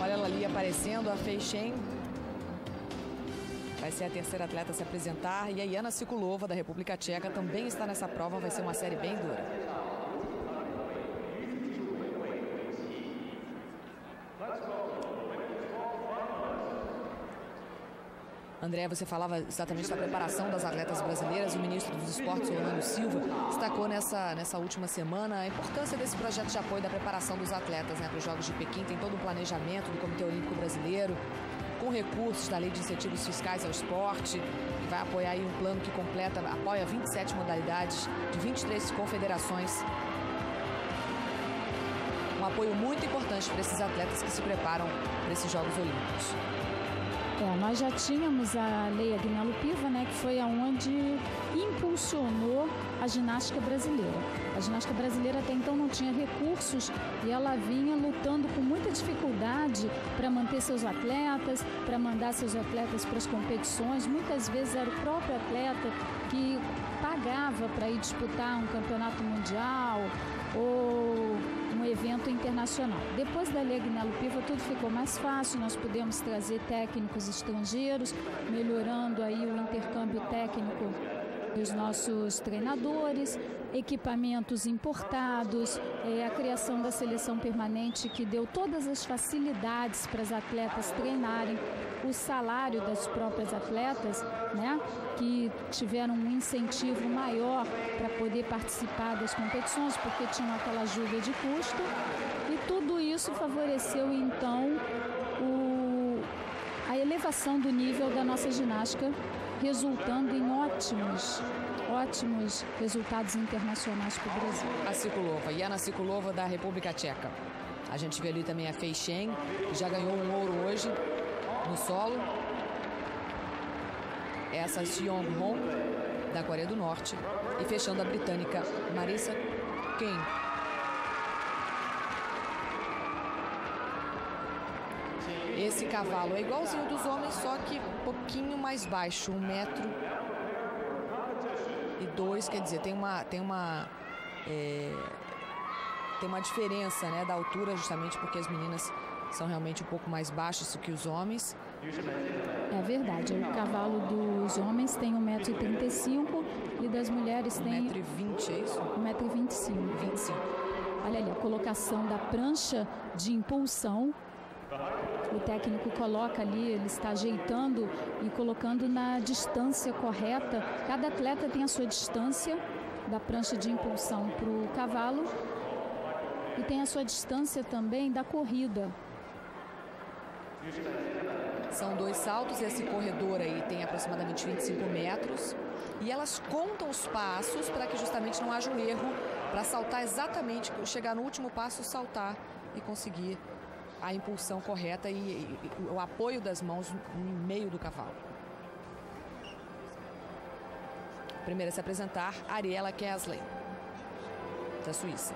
Olha ela ali aparecendo, a Beijing. Vai ser a terceira atleta a se apresentar. E a Jana Sikulova, da República Tcheca, também está nessa prova. Vai ser uma série bem dura. André, você falava exatamente da preparação das atletas brasileiras. O ministro dos Esportes, Orlando Silva, destacou nessa última semana a importância desse projeto de apoio da preparação dos atletas, né, para os Jogos de Pequim. Tem todo um planejamento do Comitê Olímpico Brasileiro, com recursos da Lei de Incentivos Fiscais ao Esporte, que vai apoiar aí um plano que apoia 27 modalidades de 23 confederações. Um apoio muito importante para esses atletas que se preparam para esses Jogos Olímpicos. Nós já tínhamos a Lei Agnello-Piva, né, que foi aonde impulsionou a ginástica brasileira. A ginástica brasileira até então não tinha recursos e ela vinha lutando com muita dificuldade para manter seus atletas, para mandar seus atletas para as competições. Muitas vezes era o próprio atleta que pagava para ir disputar um campeonato mundial ou um evento internacional. Depois da Lei Agnello-Piva tudo ficou mais fácil, nós pudemos trazer técnicos estrangeiros, melhorando aí o intercâmbio técnico dos nossos treinadores, equipamentos importados, a criação da seleção permanente que deu todas as facilidades para as atletas treinarem, o salário das próprias atletas, né, que tiveram um incentivo maior para poder participar das competições, porque tinham aquela ajuda de custo, e tudo isso favoreceu então a elevação do nível da nossa ginástica, resultando em ótimos resultados internacionais para o Brasil. A Sikulova, Jana Sikulova, da República Tcheca. A gente vê ali também a Beijing, que já ganhou um ouro hoje no solo. Essa Seong-Hong, da Coreia do Norte. E fechando a britânica Marissa King. Esse cavalo é igualzinho dos homens, só que um pouquinho mais baixo, 1,02 m, quer dizer, tem uma diferença, né, da altura, justamente porque as meninas são realmente um pouco mais baixas do que os homens. É verdade, o cavalo dos homens tem 1,35 m e das mulheres tem 1,20 m, é isso? 1,25 m. 25. Olha ali, a colocação da prancha de impulsão. O técnico coloca ali, ele está ajeitando e colocando na distância correta. Cada atleta tem a sua distância da prancha de impulsão para o cavalo e tem a sua distância também da corrida. São 2 saltos, esse corredor aí tem aproximadamente 25 metros e elas contam os passos para que justamente não haja um erro, para saltar exatamente, chegar no último passo, saltar e conseguir a impulsão correta e o apoio das mãos no meio do cavalo. Primeira a se apresentar, Ariela Kesley, da Suíça.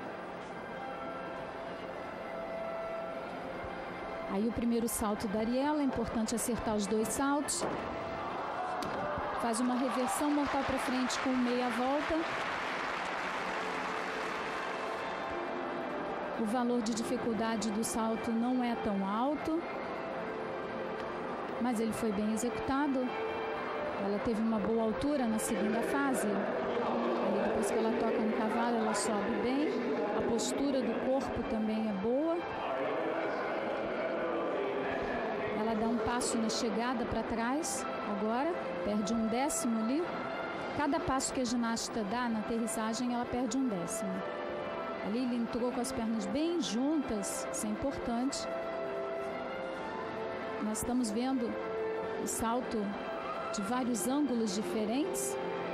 Aí o primeiro salto da Ariela, é importante acertar os 2 saltos. Faz uma reversão mortal para frente com meia volta. O valor de dificuldade do salto não é tão alto, mas ele foi bem executado. Ela teve uma boa altura na segunda fase. Aí depois que ela toca no cavalo, ela sobe bem. A postura do corpo também é boa. Ela dá um passo na chegada para trás, agora, perde 1/10 ali. Cada passo que a ginasta dá na aterrissagem, ela perde 1/10. Ali ele entrou com as pernas bem juntas, isso é importante. Nós estamos vendo o salto de vários ângulos diferentes.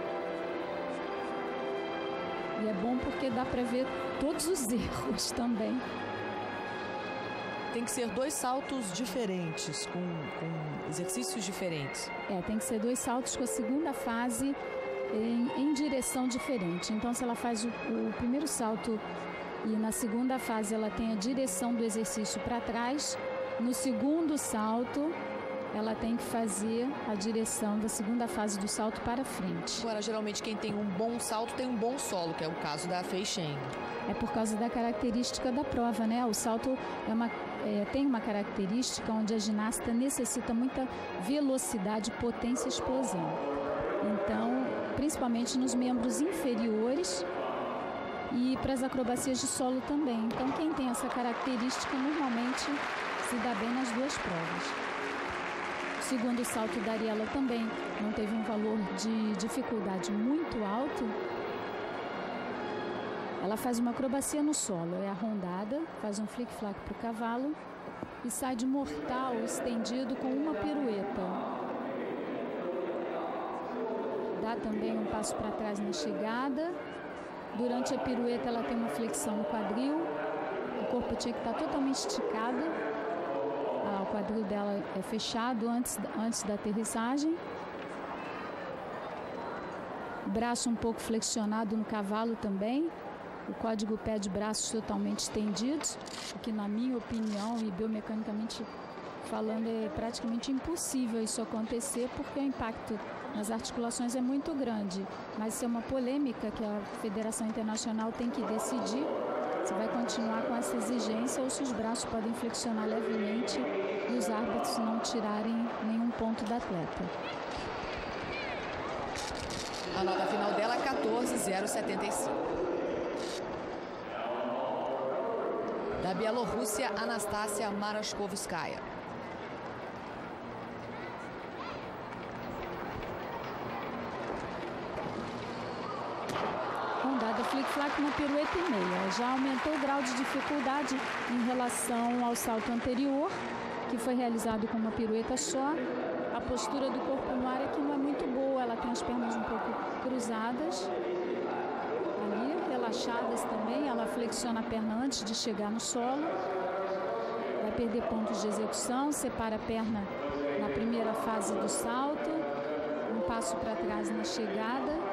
E é bom porque dá para ver todos os erros também. Tem que ser 2 saltos diferentes, com exercícios diferentes. Tem que ser 2 saltos com a segunda fase em direção diferente. Então, se ela faz o primeiro salto e na segunda fase ela tem a direção do exercício para trás, no segundo salto ela tem que fazer a direção da segunda fase do salto para frente. Agora, geralmente quem tem um bom salto tem um bom solo, que é o caso da Fei Shen. É por causa da característica da prova, né? O salto tem uma característica onde a ginasta necessita muita velocidade, potência e explosão. Então, principalmente nos membros inferiores e para as acrobacias de solo também. Então, quem tem essa característica normalmente se dá bem nas duas provas. O segundo salto da Ariela também não teve um valor de dificuldade muito alto. Ela faz uma acrobacia no solo, é arrondada, faz um flic-flac para o cavalo e sai de mortal estendido com uma pirueta. Dá também um passo para trás na chegada. Durante a pirueta ela tem uma flexão no quadril. O corpo tinha que estar totalmente esticado. O quadril dela é fechado antes da aterrissagem. Braço um pouco flexionado no cavalo também. O código pé de braços totalmente estendidos, o que na minha opinião e biomecanicamente falando é praticamente impossível isso acontecer porque o impacto nas articulações é muito grande. Mas isso é uma polêmica que a Federação Internacional tem que decidir se vai continuar com essa exigência ou se os braços podem flexionar levemente e os árbitros não tirarem nenhum ponto da atleta. A nota final dela é 14,075. Da Bielorrússia, Anastasia Marashkovskaya. Rondada flic-flac na pirueta e meia. Já aumentou o grau de dificuldade em relação ao salto anterior, que foi realizado com uma pirueta só. A postura do corpo no ar aqui não é muito boa, ela tem as pernas um pouco cruzadas. Ali, relaxadas também, ela flexiona a perna antes de chegar no solo. Vai perder pontos de execução, separa a perna na primeira fase do salto. Um passo para trás na chegada.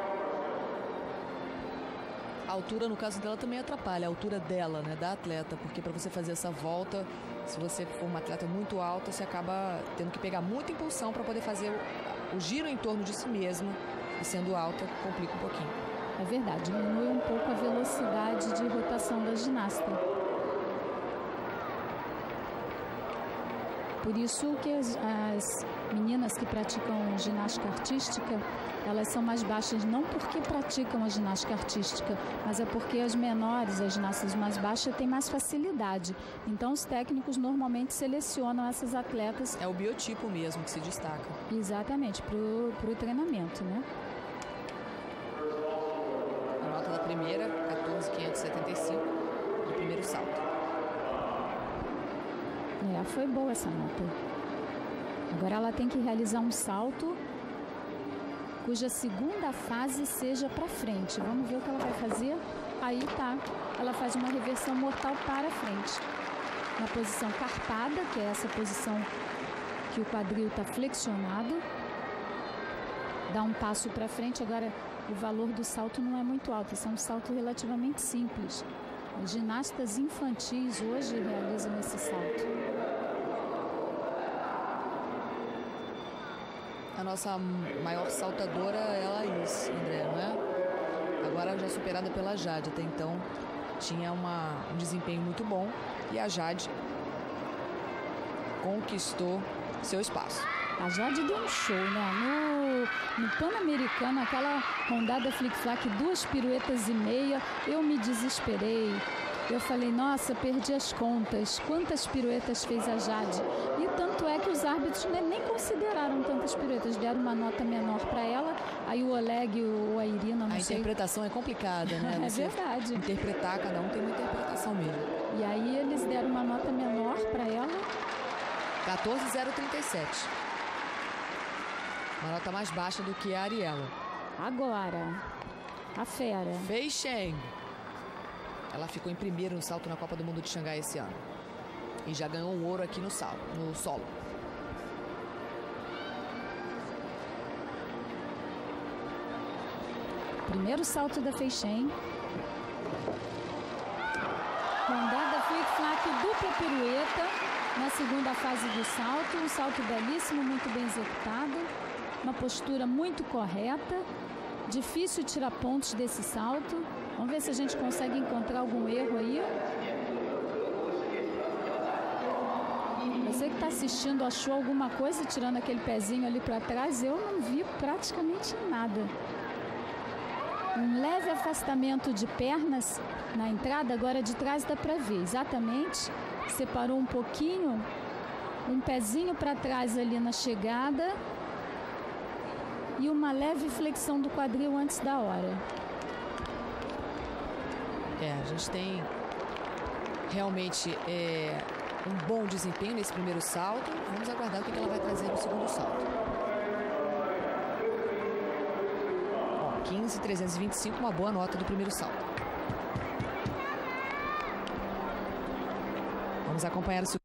A altura, no caso dela, também atrapalha, a altura dela, né, da atleta, porque para você fazer essa volta, se você for uma atleta muito alta, você acaba tendo que pegar muita impulsão para poder fazer o giro em torno de si mesma, e sendo alta, complica um pouquinho. É verdade, diminui um pouco a velocidade de rotação da ginasta. Por isso que as meninas que praticam ginástica artística, elas são mais baixas não porque praticam a ginástica artística, mas é porque as menores, as ginastas mais baixas, têm mais facilidade. Então os técnicos normalmente selecionam essas atletas. É o biotipo mesmo que se destaca. Exatamente, para o treinamento, né? A nota da primeira, 14,575, do primeiro salto. Foi boa essa nota. Agora ela tem que realizar um salto cuja segunda fase seja para frente. Vamos ver o que ela vai fazer. Aí tá. Ela faz uma reversão mortal para frente. Na posição carpada, que é essa posição que o quadril está flexionado. Dá um passo para frente. Agora, o valor do salto não é muito alto. Esse é um salto relativamente simples. Os ginastas infantis hoje realizam esse salto. A nossa maior saltadora é a Laís, André, não é? Agora já superada pela Jade. Até então tinha um desempenho muito bom e a Jade conquistou seu espaço. A Jade deu um show, né? No Pan-Americano, aquela rondada flic-flac, 2 piruetas e meia, eu me desesperei. Eu falei, nossa, perdi as contas. Quantas piruetas fez a Jade? E tanto é que os árbitros nem consideraram tantas piruetas. Deram uma nota menor para ela. Aí o Oleg ou a Irina, não sei. A interpretação é complicada, né? É verdade. Interpretar, cada um tem uma interpretação mesmo. E aí eles deram uma nota menor para ela. 14,037. Uma nota mais baixa do que a Ariela. Agora, a fera. Fei Shen. Ela ficou em primeiro no salto na Copa do Mundo de Xangai esse ano. E já ganhou um ouro aqui no solo. Primeiro salto da Fei Shen. Rondada flic-flac, dupla pirueta. na segunda fase do salto. Um salto belíssimo, muito bem executado. Uma postura muito correta. Difícil tirar pontos desse salto. Vamos ver se a gente consegue encontrar algum erro aí. Você que está assistindo achou alguma coisa tirando aquele pezinho ali para trás? Eu não vi praticamente nada. Um leve afastamento de pernas na entrada, agora de trás dá para ver exatamente. Separou um pouquinho, um pezinho para trás ali na chegada e uma leve flexão do quadril antes da hora. A gente tem realmente um bom desempenho nesse primeiro salto. Vamos aguardar o que ela vai trazer no segundo salto. 15.325, uma boa nota do primeiro salto. Vamos acompanhar o segundo.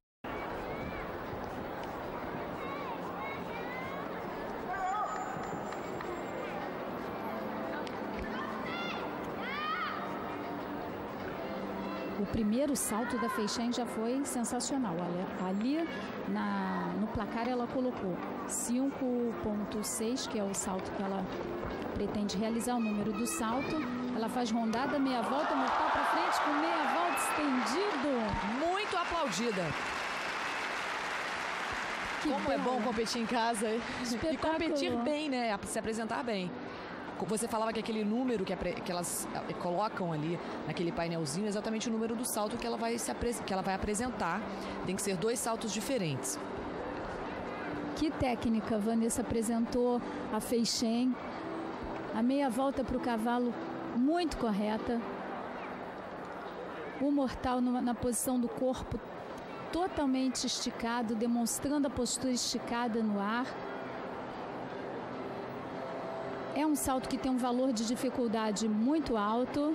O primeiro salto da Fei Chen já foi sensacional. Olha, ali no placar ela colocou 5.6, que é o salto que ela pretende realizar, o número do salto. Ela faz rondada, meia volta, mortal para frente com meia volta estendido. Muito aplaudida. Como é bom competir em casa e competir bem, né? Se apresentar bem. Você falava que aquele número que elas colocam ali naquele painelzinho é exatamente o número do salto que ela vai apresentar. Tem que ser 2 saltos diferentes. Que técnica Vanessa apresentou a Fei Chen. A meia volta para o cavalo muito correta. O mortal na posição do corpo totalmente esticado, demonstrando a postura esticada no ar. É um salto que tem um valor de dificuldade muito alto.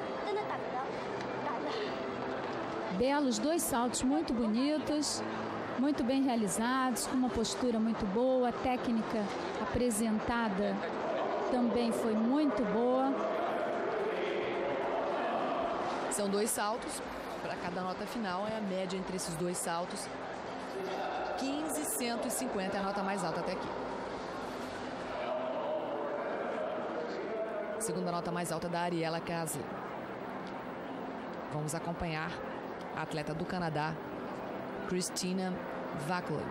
Belos 2 saltos muito bonitos, muito bem realizados, com uma postura muito boa. A técnica apresentada também foi muito boa. São 2 saltos. Para cada nota final é a média entre esses 2 saltos. 15.150 é a nota mais alta até aqui. Segunda nota mais alta da Ariela Casle. Vamos acompanhar a atleta do Canadá, Christina Vackley.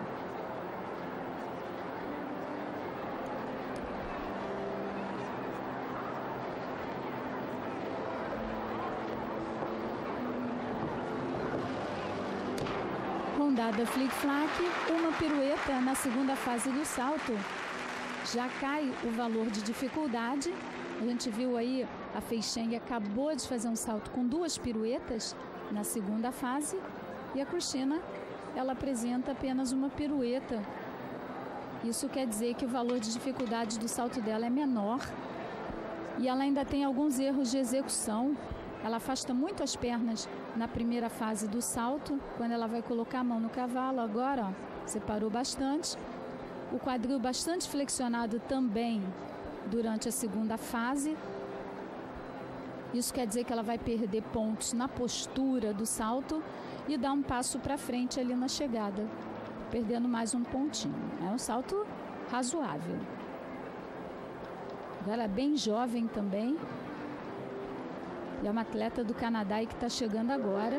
Rondada flic-flac, uma pirueta na segunda fase do salto. Já cai o valor de dificuldade. A gente viu aí a Fei Chen acabou de fazer um salto com 2 piruetas na segunda fase. E a Cristina, ela apresenta apenas uma pirueta. Isso quer dizer que o valor de dificuldade do salto dela é menor. E ela ainda tem alguns erros de execução. Ela afasta muito as pernas na primeira fase do salto. Quando ela vai colocar a mão no cavalo, agora, ó, separou bastante. O quadril bastante flexionado também durante a segunda fase. Isso quer dizer que ela vai perder pontos na postura do salto e dar um passo para frente ali na chegada, perdendo mais um pontinho. É um salto razoável. Ela é bem jovem também. E é uma atleta do Canadá e que está chegando agora.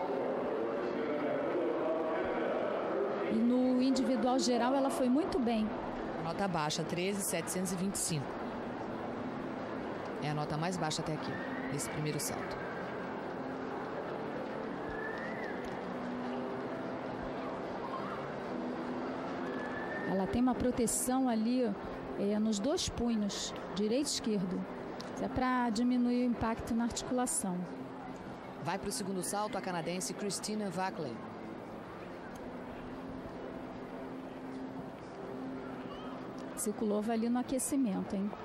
E no individual geral ela foi muito bem. Nota baixa, 13.725. É a nota mais baixa até aqui, nesse primeiro salto. Ela tem uma proteção ali nos 2 punhos, direito e esquerdo. Isso é para diminuir o impacto na articulação. Vai para o segundo salto a canadense Christina Vackley. Circulou ali no aquecimento, hein?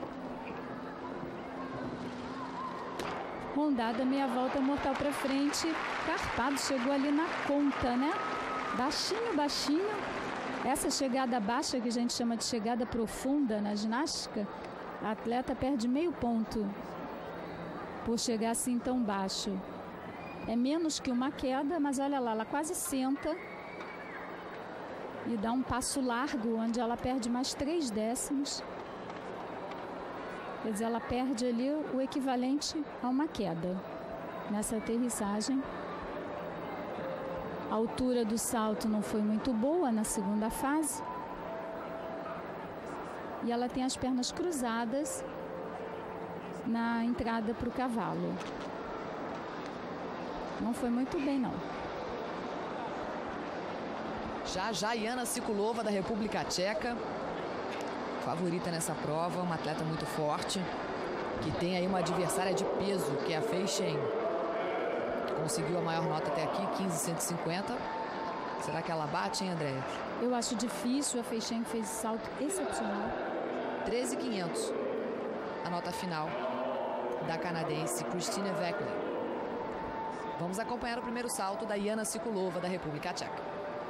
Rondada, meia volta, mortal para frente. Carpado chegou ali na conta, né? Baixinho, baixinho. Essa chegada baixa, que a gente chama de chegada profunda na ginástica, a atleta perde meio ponto por chegar assim tão baixo. É menos que uma queda, mas olha lá, ela quase senta e dá um passo largo, onde ela perde mais 3 décimos. Quer dizer, ela perde ali o equivalente a uma queda nessa aterrissagem. A altura do salto não foi muito boa na segunda fase. E ela tem as pernas cruzadas na entrada para o cavalo. Não foi muito bem, não. Já Jana Sikulova, da República Tcheca, favorita nessa prova, uma atleta muito forte, que tem aí uma adversária de peso, que é a Fei Shen. Conseguiu a maior nota até aqui, 15,150. Será que ela bate, hein, Andréia? Eu acho difícil, a Fei Shen fez salto excepcional. 13,500, a nota final da canadense Christine Veckley. Vamos acompanhar o primeiro salto da Jana Sikulova, da República Tcheca.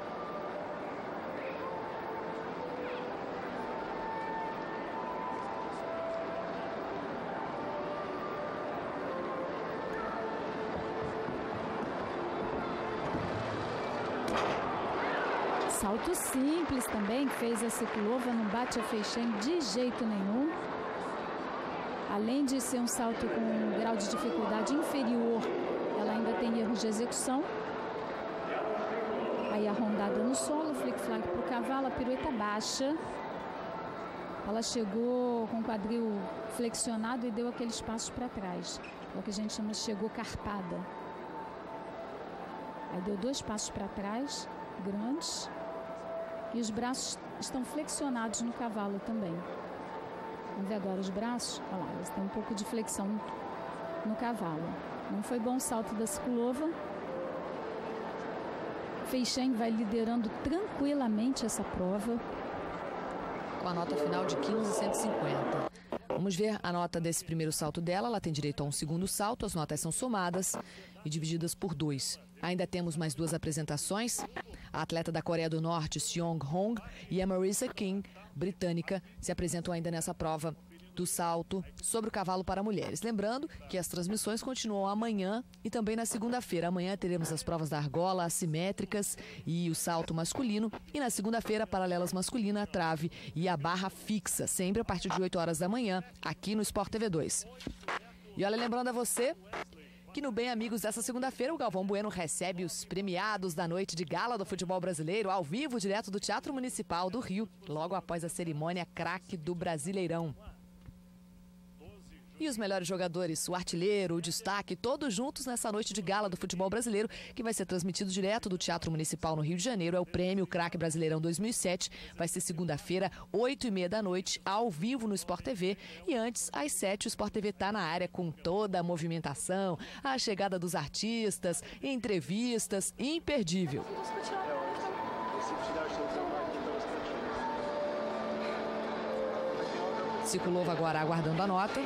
Salto simples também, fez a Sikulova, não bate a Fei Shen de jeito nenhum. Além de ser um salto com um grau de dificuldade inferior, ela ainda tem erros de execução. Aí a rondada no solo, flick-flack para o cavalo, a pirueta baixa. Ela chegou com o quadril flexionado e deu aqueles passos para trás. É o que a gente chama de chegou carpada. Aí deu 2 passos para trás, grandes. E os braços estão flexionados no cavalo também. Vamos ver agora os braços. Olha lá, eles têm um pouco de flexão no cavalo. Não foi bom o salto da Sikulova. Fei Shen vai liderando tranquilamente essa prova. Com a nota final de 15,150. Vamos ver a nota desse primeiro salto dela. Ela tem direito a um segundo salto. As notas são somadas e divididas por 2. Ainda temos mais 2 apresentações. A atleta da Coreia do Norte, Seong Hong, e a Marissa King, britânica, se apresentam ainda nessa prova do salto sobre o cavalo para mulheres. Lembrando que as transmissões continuam amanhã e também na segunda-feira. Amanhã teremos as provas da argola, assimétricas e o salto masculino. E na segunda-feira, paralelas masculina, a trave e a barra fixa, sempre a partir de 8 horas da manhã, aqui no Sport TV 2. E olha, lembrando a você que no Bem Amigos dessa segunda-feira o Galvão Bueno recebe os premiados da noite de gala do futebol brasileiro ao vivo, direto do Teatro Municipal do Rio, logo após a cerimônia craque do Brasileirão. E os melhores jogadores, o artilheiro, o destaque, todos juntos nessa noite de gala do futebol brasileiro, que vai ser transmitido direto do Teatro Municipal no Rio de Janeiro. É o Prêmio Craque Brasileirão 2007. Vai ser segunda-feira, 8h30 da noite, ao vivo no Sport TV. E antes, às 7h, o Sport TV está na área com toda a movimentação, a chegada dos artistas, entrevistas, imperdível. Sikulova agora aguardando a nota.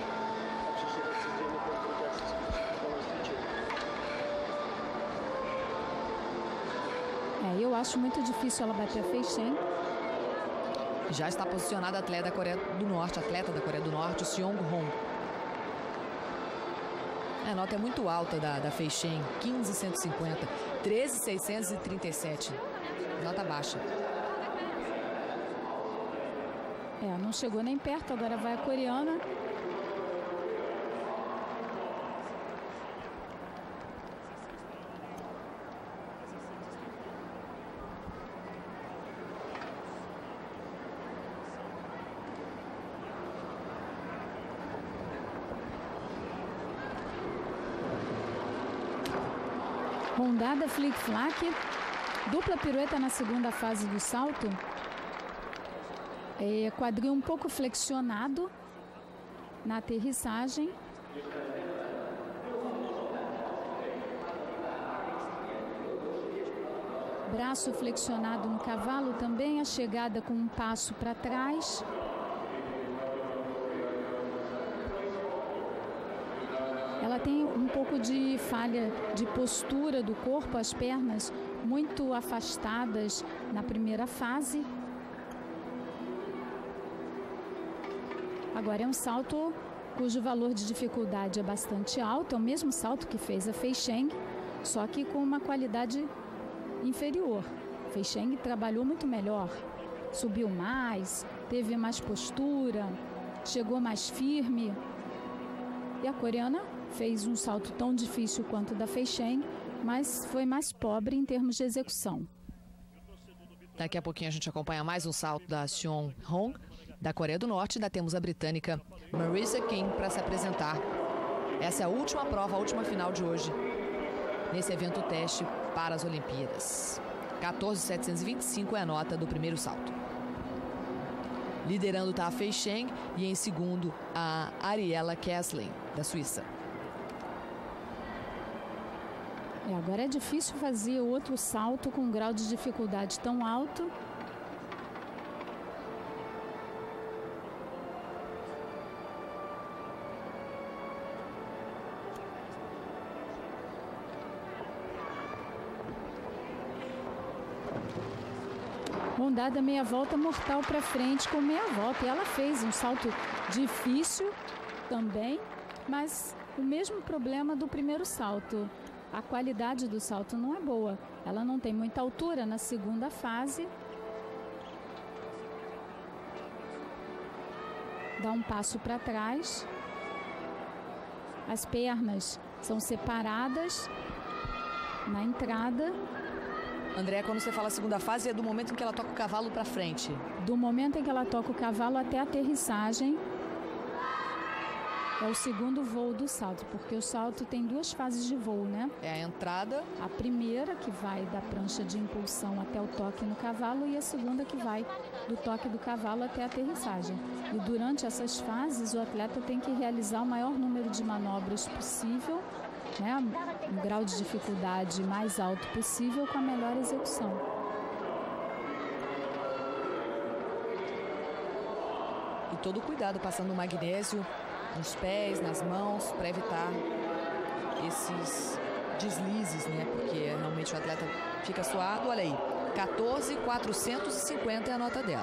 Eu acho muito difícil ela bater a Fei Shen. Já está posicionada a atleta da Coreia do Norte, Seong Hong. A nota é muito alta da Fei Shen, 15,150, 13,637. Nota baixa. Não chegou nem perto, agora vai a coreana. Rondada flick-flack, dupla pirueta na segunda fase do salto. Quadril um pouco flexionado na aterrissagem. Braço flexionado no cavalo também, a chegada com um passo para trás. Ela tem um pouco de falha de postura do corpo, as pernas muito afastadas na primeira fase. Agora é um salto cujo valor de dificuldade é bastante alto, é o mesmo salto que fez a Fei Shen, só que com uma qualidade inferior. Feixing trabalhou muito melhor, subiu mais, teve mais postura, chegou mais firme. E a coreana fez um salto tão difícil quanto o da Feixing, mas foi mais pobre em termos de execução. Daqui a pouquinho a gente acompanha mais um salto da Seong-hong, da Coreia do Norte. Ainda temos a britânica Marisa King para se apresentar. Essa é a última prova, a última final de hoje, nesse evento teste para as Olimpíadas. 14.725 é a nota do primeiro salto. Liderando está a Feixing e em segundo a Ariela Kessling, da Suíça. Agora é difícil fazer outro salto com um grau de dificuldade tão alto. Bom, dada meia volta mortal para frente com meia volta. E ela fez um salto difícil também, mas o mesmo problema do primeiro salto. A qualidade do salto não é boa. Ela não tem muita altura na segunda fase. Dá um passo para trás. As pernas são separadas na entrada. André, quando você fala segunda fase, é do momento em que ela toca o cavalo para frente? Do momento em que ela toca o cavalo até a aterrissagem. É o segundo voo do salto, porque o salto tem duas fases de voo, né? É a entrada. A primeira, que vai da prancha de impulsão até o toque no cavalo, e a segunda, que vai do toque do cavalo até a aterrissagem. E durante essas fases, o atleta tem que realizar o maior número de manobras possível, né? Um grau de dificuldade mais alto possível, com a melhor execução. E todo cuidado, passando o magnésio nos pés, nas mãos, para evitar esses deslizes, né? Porque realmente o atleta fica suado. Olha aí, 14.450 é a nota dela.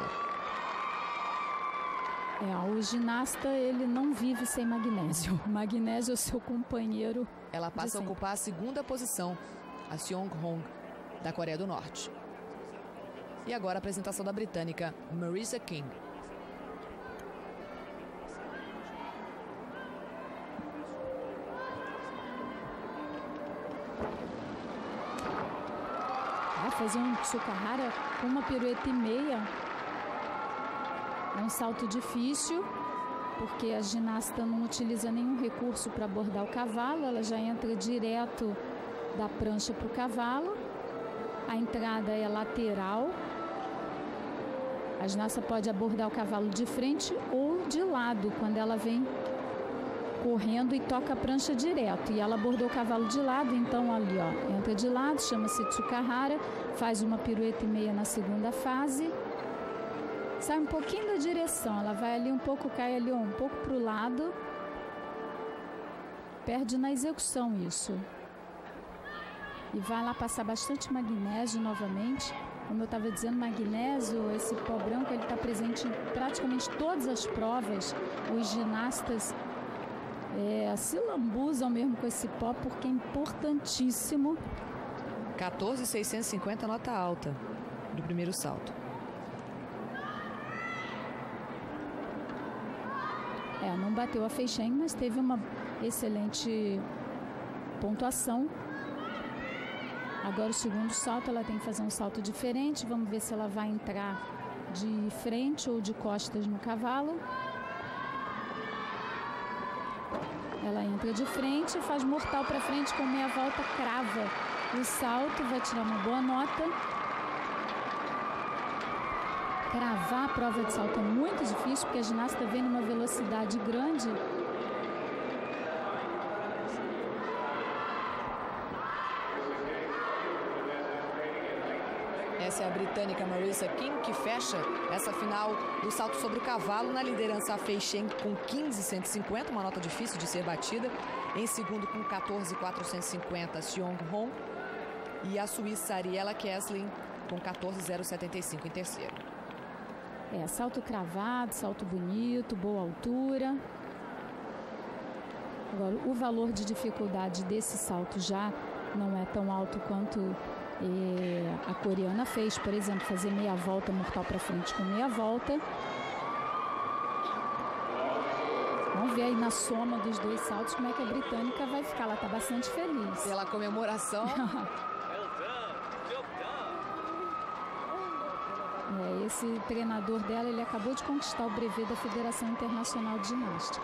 O ginasta, ele não vive sem magnésio. O magnésio é o seu companheiro. Ela passa a ocupar a segunda posição, a Seong-hong, da Coreia do Norte. E agora a apresentação da britânica Marisa King. Fazer um Tsukahara com uma pirueta e meia é um salto difícil, porque a ginasta não utiliza nenhum recurso para abordar o cavalo. Ela já entra direto da prancha para o cavalo. A entrada é lateral. A ginasta pode abordar o cavalo de frente ou de lado, quando ela vem correndo e toca a prancha direto. E ela abordou o cavalo de lado, então ali, ó, entra de lado, chama-se Tsukahara, faz uma pirueta e meia na segunda fase, sai um pouquinho da direção, ela vai ali um pouco, cai ali um pouco para o lado, perde na execução isso. E vai lá passar bastante magnésio novamente. Como eu estava dizendo, magnésio, esse pó branco, ele está presente em praticamente todas as provas. Os ginastas se lambuzam mesmo com esse pó, porque é importantíssimo. 14.650, nota alta do primeiro salto. Não bateu a Feixing, mas teve uma excelente pontuação. Agora o segundo salto, ela tem que fazer um salto diferente. Vamos ver se ela vai entrar de frente ou de costas no cavalo. Ela entra de frente, faz mortal para frente com meia volta, crava o salto, vai tirar uma boa nota. Cravar a prova de salto é muito difícil, porque a ginasta vem numa velocidade grande. Essa é a britânica Marisa King, que fecha essa final do salto sobre o cavalo. Na liderança, a Feixing com 15.150, uma nota difícil de ser batida. Em segundo, com 14.450, Seong-hong. E a suíça Ariela Kessling com 14.075 em terceiro. Salto cravado, salto bonito, boa altura. Agora, o valor de dificuldade desse salto já não é tão alto quanto A coreana fez, por exemplo, fazer meia volta mortal para frente com meia volta. Vamos ver aí na soma dos dois saltos como é que a britânica vai ficar. Ela está bastante feliz. Pela comemoração. Esse treinador dela, ele acabou de conquistar o brevet da Federação Internacional de Ginástica.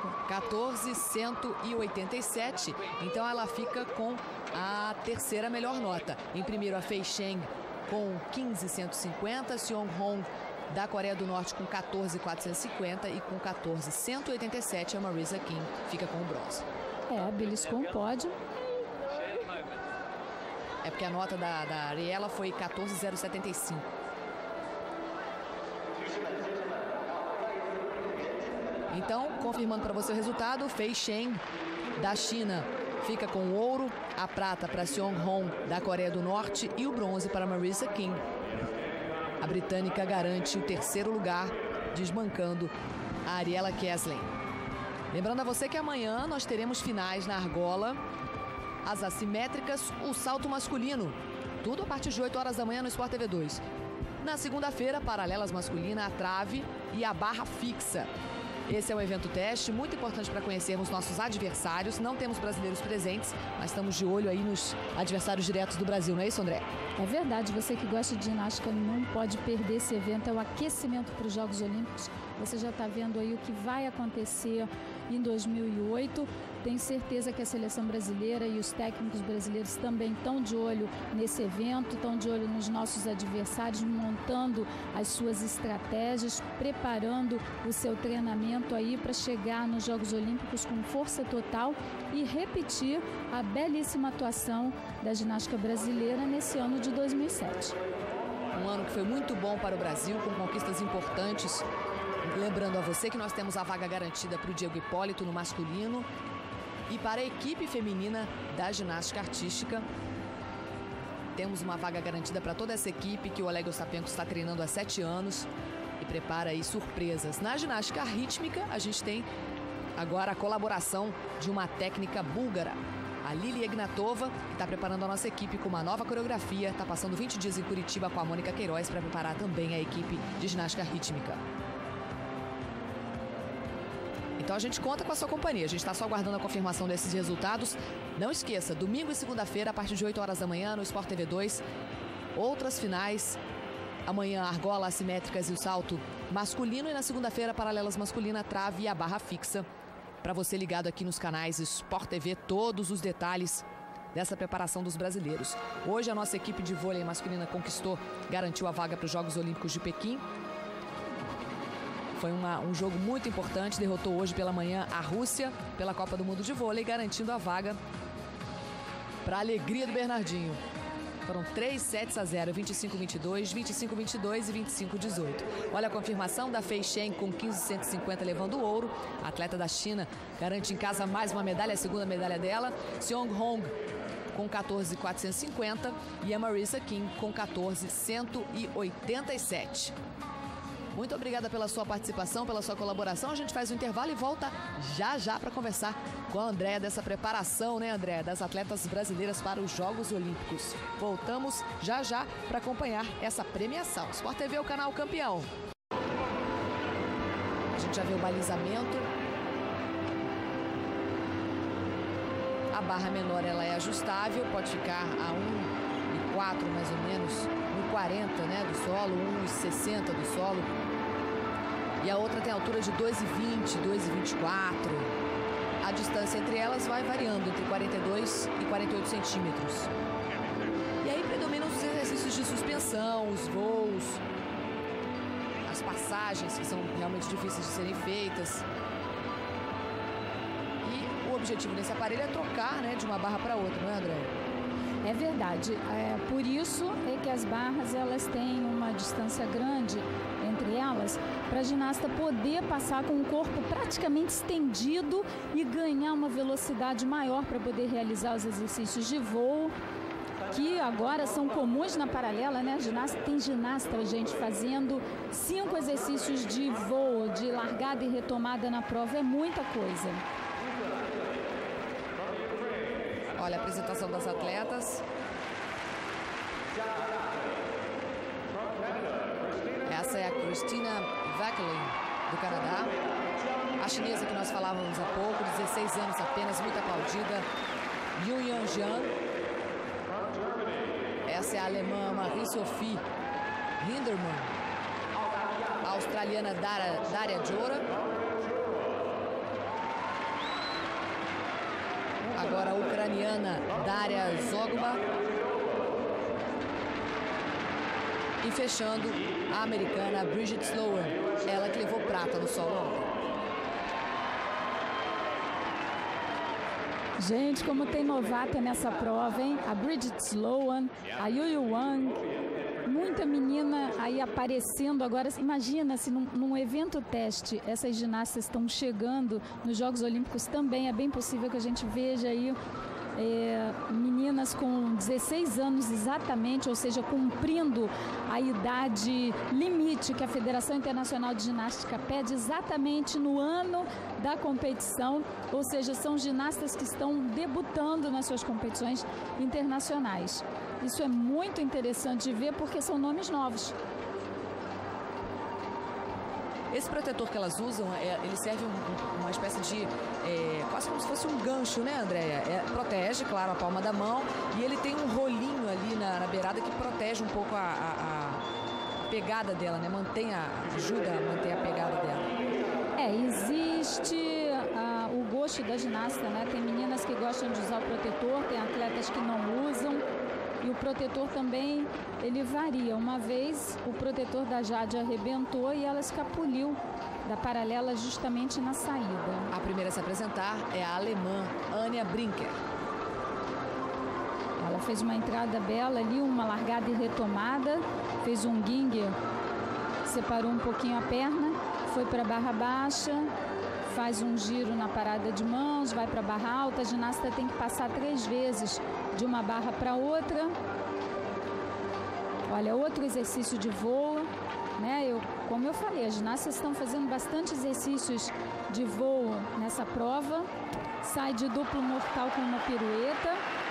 14,187. Então ela fica com a terceira melhor nota. Em primeiro, a Fei Cheng com 15,150. Seong Hong da Coreia do Norte com 14,450 e com 14,187 a Marisa Kim fica com o bronze. Beliscou um pódio. É porque a nota da Ariela foi 14,075. Então, confirmando para você o resultado, Fei Cheng da China fica com o ouro, a prata para Seong Hong da Coreia do Norte e o bronze para Marisa Kim. A britânica garante o terceiro lugar, desbancando a Ariela Keslin. Lembrando a você que amanhã nós teremos finais na argola, as assimétricas, o salto masculino. Tudo a partir de 8 horas da manhã no Sport TV 2. Na segunda-feira, paralelas masculina, a trave e a barra fixa. Esse é um evento teste, muito importante para conhecermos nossos adversários. Não temos brasileiros presentes, mas estamos de olho aí nos adversários diretos do Brasil, não é isso, André? É verdade, você que gosta de ginástica não pode perder esse evento, é o aquecimento para os Jogos Olímpicos. Você já está vendo aí o que vai acontecer em 2008. Tenho certeza que a seleção brasileira e os técnicos brasileiros também estão de olho nesse evento, estão de olho nos nossos adversários, montando as suas estratégias, preparando o seu treinamento aí para chegar nos Jogos Olímpicos com força total e repetir a belíssima atuação da ginástica brasileira nesse ano de 2007. Um ano que foi muito bom para o Brasil, com conquistas importantes. Lembrando a você que nós temos a vaga garantida para o Diego Hipólito no masculino e para a equipe feminina da ginástica artística. Temos uma vaga garantida para toda essa equipe que o Oleg Ostapenko está treinando há 7 anos e prepara aí surpresas. Na ginástica rítmica, a gente tem agora a colaboração de uma técnica búlgara, a Lilia Ignatova, que está preparando a nossa equipe com uma nova coreografia. Está passando 20 dias em Curitiba com a Mônica Queiroz para preparar também a equipe de ginástica rítmica. Então a gente conta com a sua companhia, a gente está só aguardando a confirmação desses resultados. Não esqueça, domingo e segunda-feira, a partir de 8 horas da manhã, no Sport TV 2, outras finais. Amanhã, argola, assimétricas e o salto masculino. E na segunda-feira, paralelas masculina, a trave e a barra fixa. Para você ligado aqui nos canais Sport TV, todos os detalhes dessa preparação dos brasileiros. Hoje a nossa equipe de vôlei masculina garantiu a vaga para os Jogos Olímpicos de Pequim. Foi um jogo muito importante, derrotou hoje pela manhã a Rússia pela Copa do Mundo de Vôlei, garantindo a vaga para a alegria do Bernardinho. Foram 3-0, 25-22, 25-22 e 25-18. Olha a confirmação da Fei Cheng com 15,150 levando o ouro. A atleta da China garante em casa mais uma medalha, a segunda medalha dela. Seong Hong com 14,450 e a Marisa Kim com 14,187. Muito obrigada pela sua participação, pela sua colaboração. A gente faz um intervalo e volta já para conversar com a Andréa dessa preparação, né, Andréa, das atletas brasileiras para os Jogos Olímpicos. Voltamos já para acompanhar essa premiação. Sport TV é o canal campeão. A gente já vê o balizamento. A barra menor ela é ajustável, pode ficar a 1,4 mais ou menos, 1,40, né, do solo, 1,60 do solo. E a outra tem altura de 2,20, 2,24. A distância entre elas vai variando entre 42 e 48 centímetros. E aí predominam os exercícios de suspensão, os voos, as passagens que são realmente difíceis de serem feitas. E o objetivo desse aparelho é trocar, né, de uma barra para outra, não é, André? É verdade. Por isso é que as barras elas têm uma distância grande entre elas, para a ginasta poder passar com o corpo praticamente estendido e ganhar uma velocidade maior para poder realizar os exercícios de voo, que agora são comuns na paralela, né? Tem ginasta, gente, fazendo 5 exercícios de voo, de largada e retomada na prova, é muita coisa. Olha a apresentação das atletas. Essa é a Christina Vacklin, do Canadá. A chinesa que nós falávamos há pouco, 16 anos apenas, muito aplaudida, Yu Yanjian. Essa é a alemã Marie-Sophie Hindermann. A australiana Daria Jora. Agora a ucraniana Daria Zogba. E fechando, a americana Bridget Sloan, ela que levou prata no solo ontem. Gente, como tem novata nessa prova, hein? A Bridget Sloan, a Yu Wang, muita menina aí aparecendo agora. Imagina se num evento teste essas ginastas estão chegando nos Jogos Olímpicos também. É bem possível que a gente veja aí meninas com 16 anos exatamente, ou seja, cumprindo a idade limite que a Federação Internacional de Ginástica pede exatamente no ano da competição, ou seja, são ginastas que estão debutando nas suas competições internacionais. Isso é muito interessante de ver porque são nomes novos. Esse protetor que elas usam, ele serve uma espécie de, quase como se fosse um gancho, né, Andréia? Protege, claro, a palma da mão, e ele tem um rolinho ali na beirada que protege um pouco a pegada dela, né? Ajuda a manter a pegada dela. Existe o gosto da ginasta, né? Tem meninas que gostam de usar o protetor, tem atletas que não usam. E o protetor também, ele varia. Uma vez o protetor da Jade arrebentou e ela escapuliu da paralela justamente na saída. A primeira a se apresentar é a alemã Anja Brinker. Ela fez uma entrada bela ali, uma largada e retomada, fez um guingue, separou um pouquinho a perna, foi para a barra baixa, faz um giro na parada de mãos, vai para a barra alta. A ginasta tem que passar 3 vezes de uma barra para outra. Olha, outro exercício de voo, né? Como eu falei, as ginastas estão fazendo bastante exercícios de voo nessa prova. Sai de duplo mortal com uma pirueta.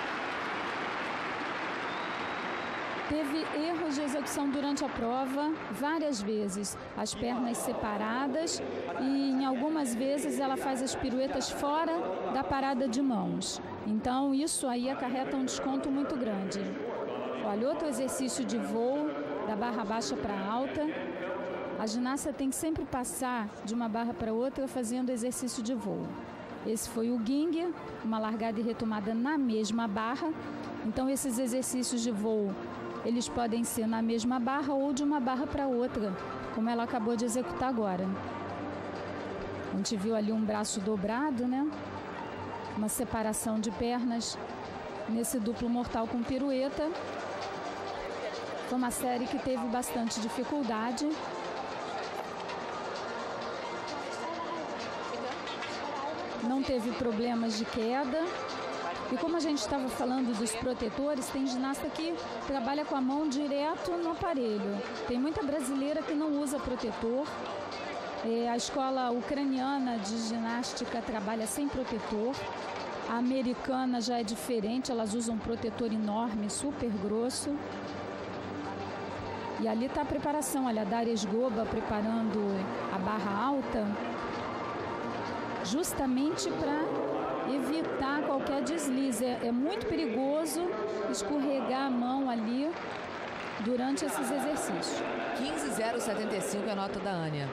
Teve erros de execução durante a prova, várias vezes, as pernas separadas, e em algumas vezes ela faz as piruetas fora da parada de mãos. Então isso aí acarreta um desconto muito grande. Olha, outro exercício de voo, da barra baixa para alta. A ginasta tem que sempre passar de uma barra para outra fazendo exercício de voo. Esse foi o guingue, uma largada e retomada na mesma barra. Então esses exercícios de voo, eles podem ser na mesma barra ou de uma barra para outra, como ela acabou de executar agora. A gente viu ali um braço dobrado, né? Uma separação de pernas nesse duplo mortal com pirueta. Foi uma série que teve bastante dificuldade. Não teve problemas de queda. E como a gente estava falando dos protetores, tem ginasta que trabalha com a mão direto no aparelho. Tem muita brasileira que não usa protetor. A escola ucraniana de ginástica trabalha sem protetor. A americana já é diferente, elas usam um protetor enorme, super grosso. E ali está a preparação, olha, a Daria Zogba preparando a barra alta, justamente para evitar qualquer deslize. É muito perigoso escorregar a mão ali durante esses exercícios. 15,075 é a nota da Anja.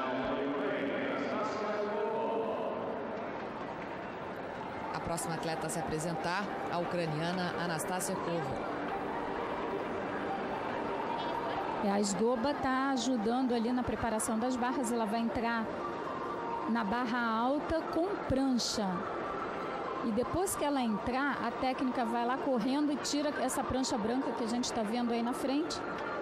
A próxima atleta a se apresentar, a ucraniana Anastasia Kova. A Zogba está ajudando ali na preparação das barras. Ela vai entrar na barra alta com prancha. E depois que ela entrar, a técnica vai lá correndo e tira essa prancha branca que a gente está vendo aí na frente.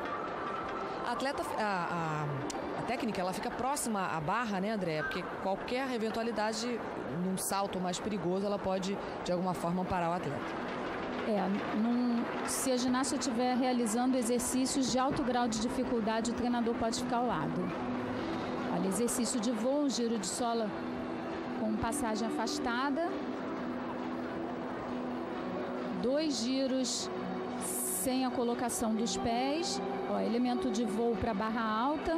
A técnica, ela fica próxima à barra, né, Andréia? Porque qualquer eventualidade, num salto mais perigoso, ela pode, de alguma forma, parar o atleta. Se a ginasta estiver realizando exercícios de alto grau de dificuldade, o treinador pode ficar ao lado. Olha, exercício de voo, giro de sola com passagem afastada. 2 giros sem a colocação dos pés. Ó, elemento de voo para barra alta.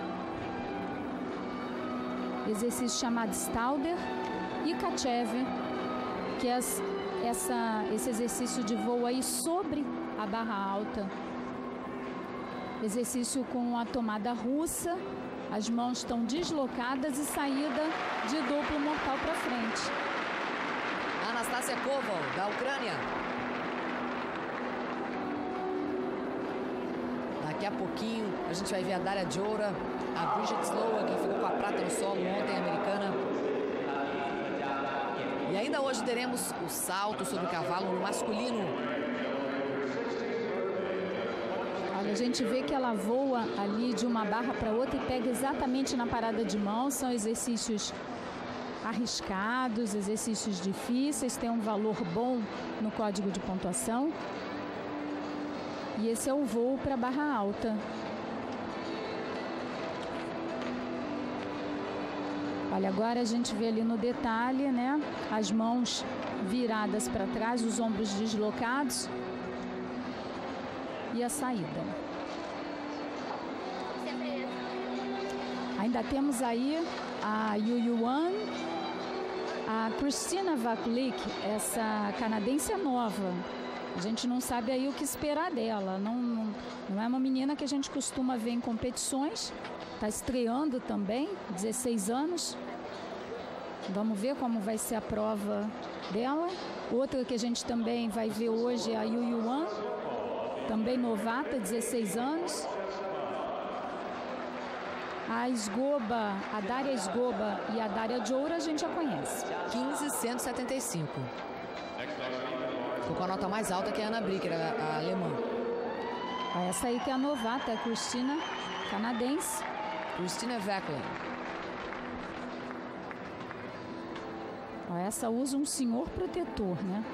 Exercício chamado Stalder e Kachev, que é esse exercício de voo aí sobre a barra alta. Exercício com a tomada russa, as mãos estão deslocadas e saída de duplo mortal para frente. Anastasia Koval, da Ucrânia. Daqui a pouquinho a gente vai ver a Daria Joura, a Bridget Slowa, que ficou com a prata no solo ontem, americana. E ainda hoje teremos o salto sobre o cavalo no masculino. Olha, a gente vê que ela voa ali de uma barra para outra e pega exatamente na parada de mão. São exercícios arriscados, exercícios difíceis, tem um valor bom no código de pontuação. E esse é o voo para barra alta. Olha, agora a gente vê ali no detalhe, né? As mãos viradas para trás, os ombros deslocados. E a saída. Ainda temos aí a Yu Yuan, a Christina Vakulik, essa canadense nova. A gente não sabe aí o que esperar dela. Não é uma menina que a gente costuma ver em competições. Está estreando também, 16 anos. Vamos ver como vai ser a prova dela. Outra que a gente também vai ver hoje é a Yu Yuan, também novata, 16 anos. A Esgoba, a Daria Esgoba e a Daria Joura a gente já conhece. 15,175. Ficou com a nota mais alta que a Ana Bricker, a alemã. Essa aí que é a novata, a Christina, canadense. Christina Vakulik. Essa usa um senhor protetor, né?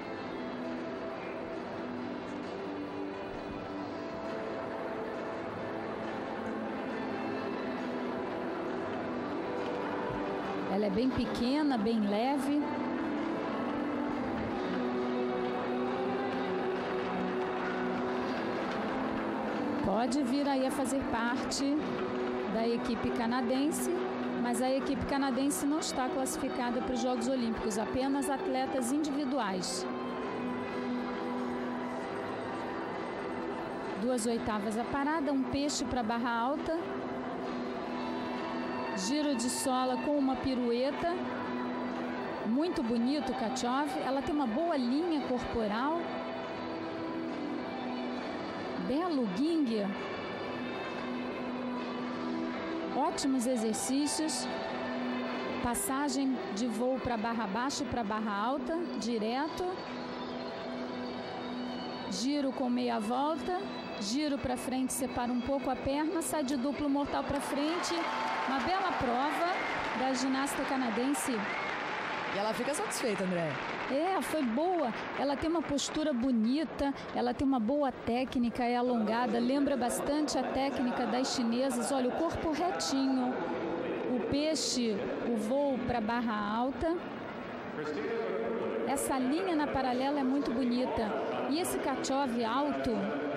Ela é bem pequena, bem leve. Pode vir aí a fazer parte da equipe canadense, mas a equipe canadense não está classificada para os Jogos Olímpicos, apenas atletas individuais. 2/8 a parada, um peixe para barra alta. Giro de sola com uma pirueta. Muito bonito o Kachov. Ela tem uma boa linha corporal. Belo guingue. Ótimos exercícios. Passagem de voo para barra baixa e para barra alta, direto. Giro com meia volta. Giro para frente, separa um pouco a perna, sai de duplo mortal para frente. Uma bela prova da ginasta canadense. E ela fica satisfeita, André. Foi boa. Ela tem uma postura bonita, ela tem uma boa técnica, é alongada, lembra bastante a técnica das chinesas. Olha, o corpo retinho, o peixe, o voo para barra alta. Essa linha na paralela é muito bonita. E esse Kachov alto,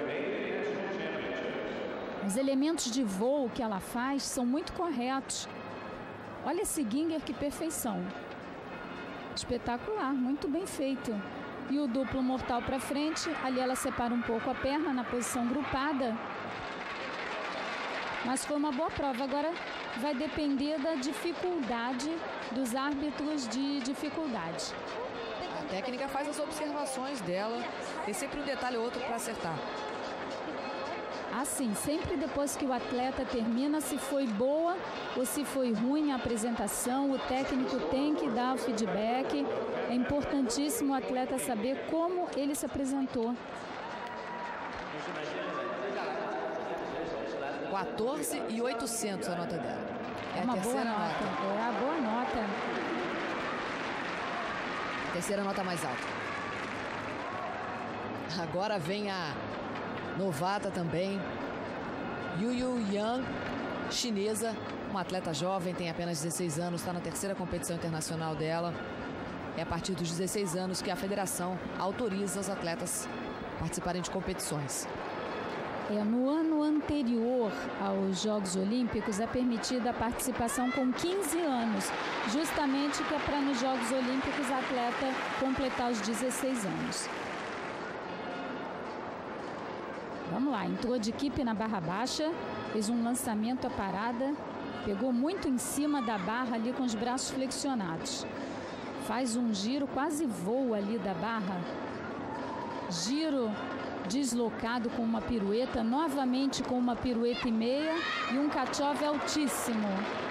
os elementos de voo que ela faz são muito corretos. Olha esse ginger, que perfeição. Espetacular, muito bem feito. E o duplo mortal para frente, ali ela separa um pouco a perna na posição grupada. Mas foi uma boa prova. Agora vai depender da dificuldade dos árbitros de dificuldade. A técnica faz as observações dela, tem sempre um detalhe ou outro para acertar. Assim, sempre depois que o atleta termina, se foi boa ou se foi ruim a apresentação, o técnico tem que dar o feedback. É importantíssimo o atleta saber como ele se apresentou. 14.800 a nota dela. É uma boa nota. É a boa nota. Terceira nota mais alta. Agora vem a novata também, Yu Yang, chinesa, uma atleta jovem, tem apenas 16 anos, está na terceira competição internacional dela. É a partir dos 16 anos que a federação autoriza os atletas participarem de competições. No ano anterior aos Jogos Olímpicos é permitida a participação com 15 anos, justamente que é para nos Jogos Olímpicos a atleta completar os 16 anos. Vamos lá, entrou de equipe na barra baixa, fez um lançamento à parada, pegou muito em cima da barra ali com os braços flexionados. Faz um giro, quase voa ali da barra. Giro deslocado com uma pirueta, novamente com uma pirueta e meia e um kachov altíssimo.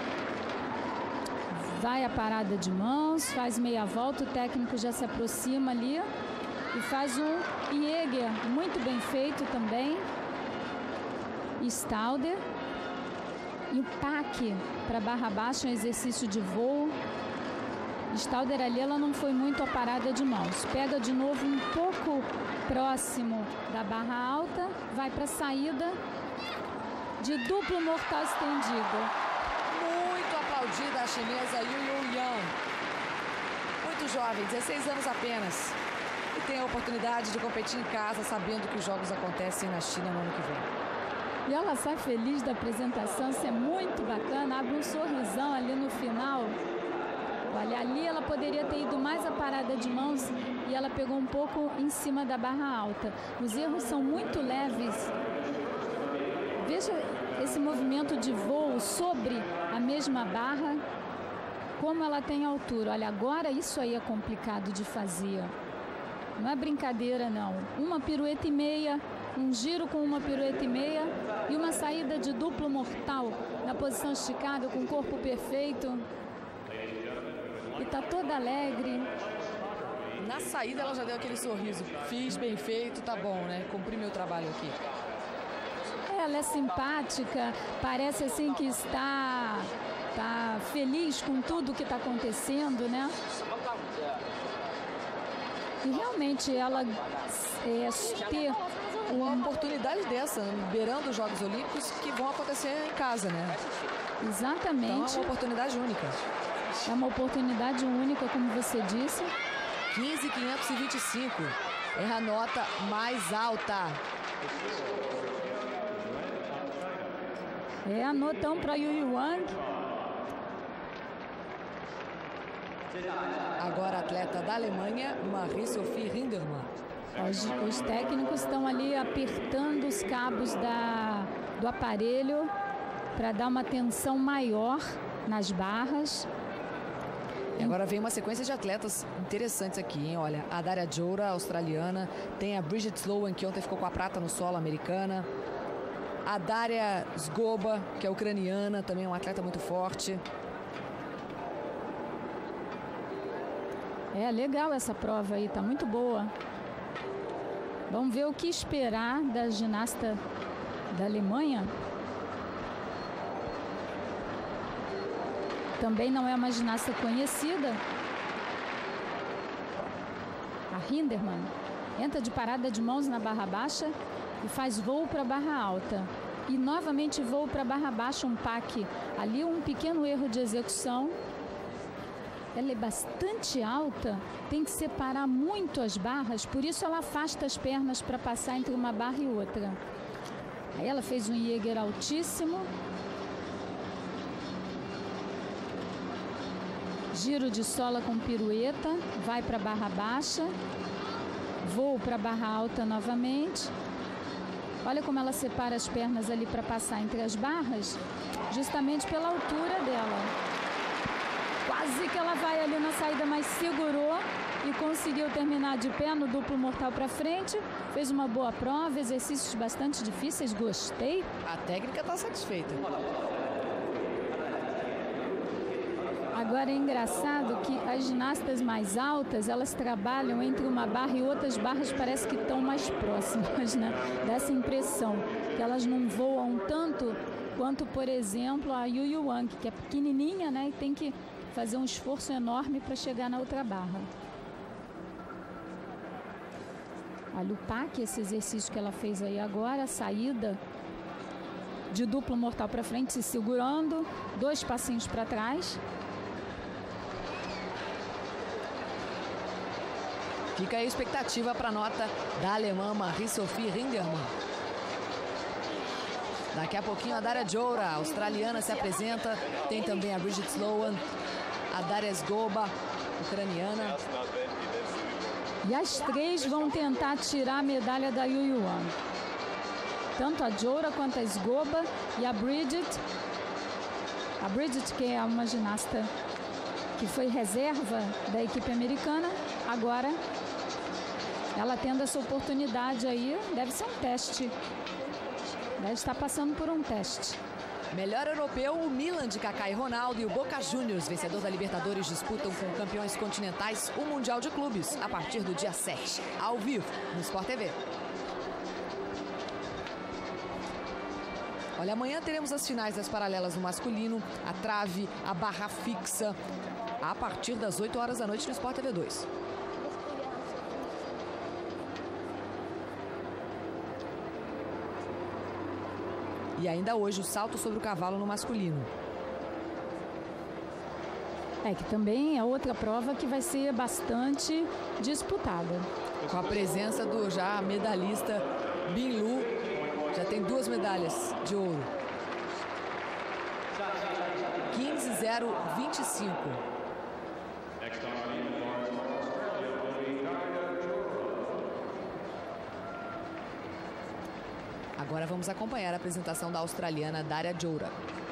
Vai a parada de mãos, faz meia volta, o técnico já se aproxima ali e faz um Jäger, muito bem feito também. Stalder. E o pack para barra baixa, um exercício de voo. Stalder ali, ela não foi muito a parada de mãos. Pega de novo um pouco próximo da barra alta, vai para a saída de duplo mortal estendido. Muito aplaudida a chinesa Yu Yang. Muito jovem, 16 anos apenas. E tem a oportunidade de competir em casa, sabendo que os jogos acontecem na China no ano que vem. E ela sai feliz da apresentação, isso é muito bacana, abre um sorrisão ali no final. Olha, ali ela poderia ter ido mais a parada de mãos e ela pegou um pouco em cima da barra alta. Os erros são muito leves. Veja esse movimento de voo sobre a mesma barra, como ela tem altura. Olha, agora isso aí é complicado de fazer. Não é brincadeira, não. Uma pirueta e meia, um giro com uma pirueta e meia e uma saída de duplo mortal na posição esticada, com o corpo perfeito. E tá toda alegre. Na saída ela já deu aquele sorriso. Fiz, bem feito, tá bom, né? Cumpri meu trabalho aqui. Ela é simpática, parece assim que está feliz com tudo que está acontecendo, né? E realmente ela ter uma oportunidade dessa, beirando os Jogos Olímpicos que vão acontecer em casa, né? Exatamente. Então é uma oportunidade única. É uma oportunidade única, como você disse. 15.525 é a nota mais alta. É a notão para Yu Yang. Agora a atleta da Alemanha, Marie-Sophie Rindermann. Os técnicos estão ali apertando os cabos do aparelho para dar uma tensão maior nas barras. E agora vem uma sequência de atletas interessantes aqui, hein? Olha, a Daria Joura, australiana, tem a Bridget Sloan, que ontem ficou com a prata no solo, americana. A Daria Zgoba, que é ucraniana, também é uma atleta muito forte. É legal essa prova aí, tá muito boa. Vamos ver o que esperar da ginasta da Alemanha. Também não é uma ginasta conhecida. A Rindermann entra de parada de mãos na barra baixa e faz voo para barra alta. E novamente voo para barra baixa, um pack. Ali um pequeno erro de execução. Ela é bastante alta, tem que separar muito as barras, por isso ela afasta as pernas para passar entre uma barra e outra. Aí ela fez um Jäger altíssimo. Giro de sola com pirueta, vai para barra baixa, voo para barra alta novamente. Olha como ela separa as pernas ali para passar entre as barras, justamente pela altura dela. Quase que ela vai ali na saída, mas segurou e conseguiu terminar de pé no duplo mortal para frente. Fez uma boa prova, exercícios bastante difíceis, gostei. A técnica está satisfeita. Agora é engraçado que as ginastas mais altas, elas trabalham entre uma barra e outras barras, parece que estão mais próximas, né? Dá essa impressão, que elas não voam tanto quanto, por exemplo, a Yu Yang, que é pequenininha, né? E tem que fazer um esforço enorme para chegar na outra barra. Olha o pack, esse exercício que ela fez aí agora, a saída de duplo mortal para frente, se segurando, 2 passinhos para trás. Fica aí a expectativa para a nota da alemã Marie-Sophie Rindermann. Daqui a pouquinho a Daria Joura, a australiana, se apresenta. Tem também a Bridget Sloan, a Daria Zgoba, ucraniana. E as três vão tentar tirar a medalha da Yu Yuan. Tanto a Joura quanto a Zgoba e a Bridget. A Bridget, que é uma ginasta que foi reserva da equipe americana, agora ela tendo essa oportunidade aí, deve ser um teste. Deve estar passando por um teste. Melhor europeu, o Milan de Kaká e Ronaldo e o Boca Juniors, vencedor da Libertadores, disputam com campeões continentais o Mundial de Clubes a partir do dia 7, ao vivo, no Sport TV. Olha, amanhã teremos as finais das paralelas no masculino, a trave, a barra fixa, a partir das 8 horas da noite no Sport TV 2. E ainda hoje o salto sobre o cavalo no masculino. Que também é outra prova que vai ser bastante disputada. Com a presença do já medalhista Bin Lu, já tem 2 medalhas de ouro. 15:025. Agora vamos acompanhar a apresentação da australiana Daria Joura.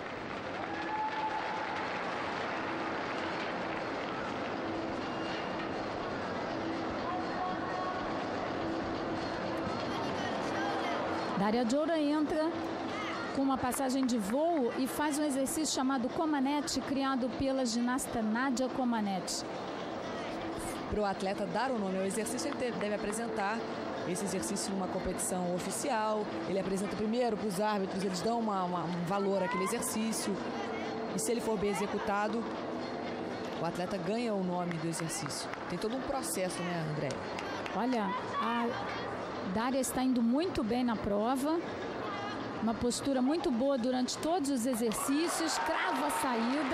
Daria Joura entra com uma passagem de voo e faz um exercício chamado Comaneci, criado pela ginasta Nadia Comaneci. Para o atleta dar o nome ao exercício, ele deve apresentar esse exercício numa competição oficial. Ele apresenta primeiro para os árbitros, eles dão um valor àquele exercício. E se ele for bem executado, o atleta ganha o nome do exercício. Tem todo um processo, né, André? Olha, a Daria está indo muito bem na prova. Uma postura muito boa durante todos os exercícios. Crava a saída.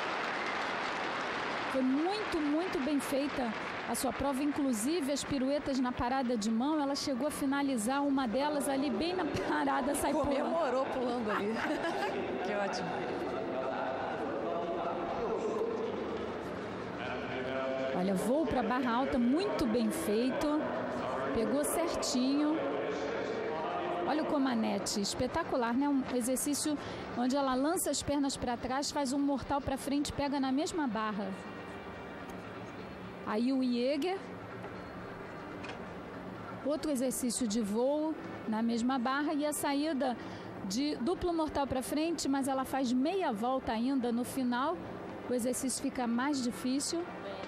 Foi muito bem feita a sua prova, inclusive as piruetas na parada de mão. Ela chegou a finalizar uma delas ali bem na parada, sai pulando. Comemorou pulando ali. Que ótimo. Olha, voo para barra alta, muito bem feito. Pegou certinho. Olha o Comaneci, espetacular, né? Um exercício onde ela lança as pernas para trás, faz um mortal para frente, pega na mesma barra. Aí o Jäger, outro exercício de voo na mesma barra e a saída de duplo mortal para frente, mas ela faz meia volta ainda no final. O exercício fica mais difícil.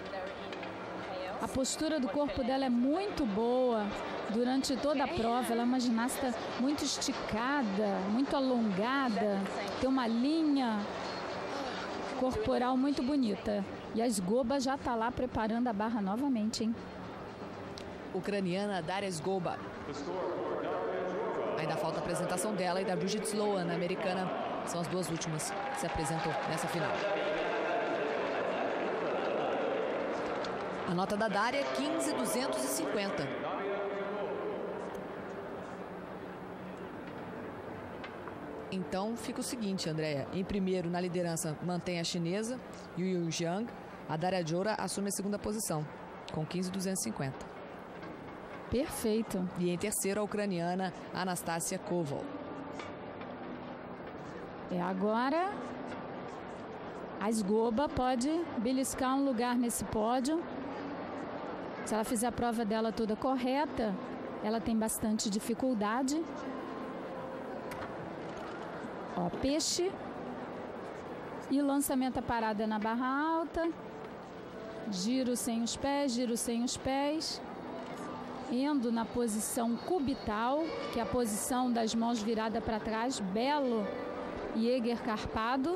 A postura do corpo dela é muito boa durante toda a prova. Ela é uma ginasta muito esticada, muito alongada, tem uma linha corporal muito bonita. E a Zgoba já está lá preparando a barra novamente, hein? Ucraniana Daria Zgoba. Ainda falta a apresentação dela e da Bridget Sloan, a americana. São as duas últimas que se apresentam nessa final. A nota da Daria é 15.250. Então fica o seguinte, Andréia. Em primeiro, na liderança, mantém a chinesa, Yu Jiang. A Daria Joura assume a segunda posição, com 15.250. Perfeito. E em terceiro, a ucraniana Anastasia Koval. Agora a Zgoba pode beliscar um lugar nesse pódio. Se ela fizer a prova dela toda correta, ela tem bastante dificuldade. Ó, peixe. E lançamento a parada na barra alta. Giro sem os pés, giro sem os pés. Indo na posição cubital, que é a posição das mãos viradas para trás. Belo Jäger carpado.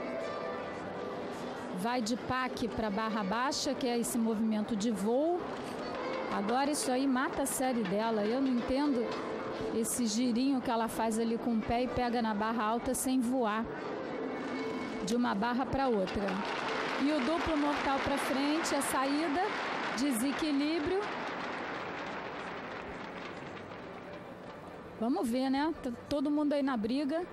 Vai de paque para barra baixa, que é esse movimento de voo. Agora isso aí mata a série dela. Eu não entendo esse girinho que ela faz ali com o pé e pega na barra alta sem voar de uma barra para outra. E o duplo mortal para frente, a saída, desequilíbrio. Vamos ver, né? Tá todo mundo aí na briga.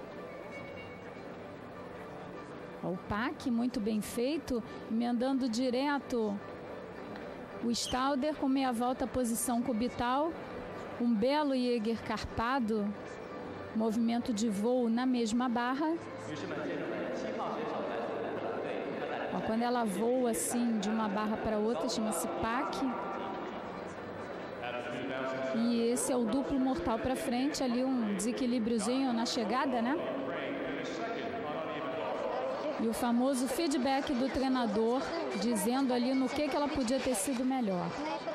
O pack muito bem feito, emendando direto o Stalder com meia volta posição cubital. Um belo Jäger carpado, movimento de voo na mesma barra. Ó, quando ela voa assim de uma barra para outra, chama-se pack. E esse é o duplo mortal para frente, ali um desequilíbriozinho na chegada, né? E o famoso feedback do treinador, dizendo ali no que ela podia ter sido melhor.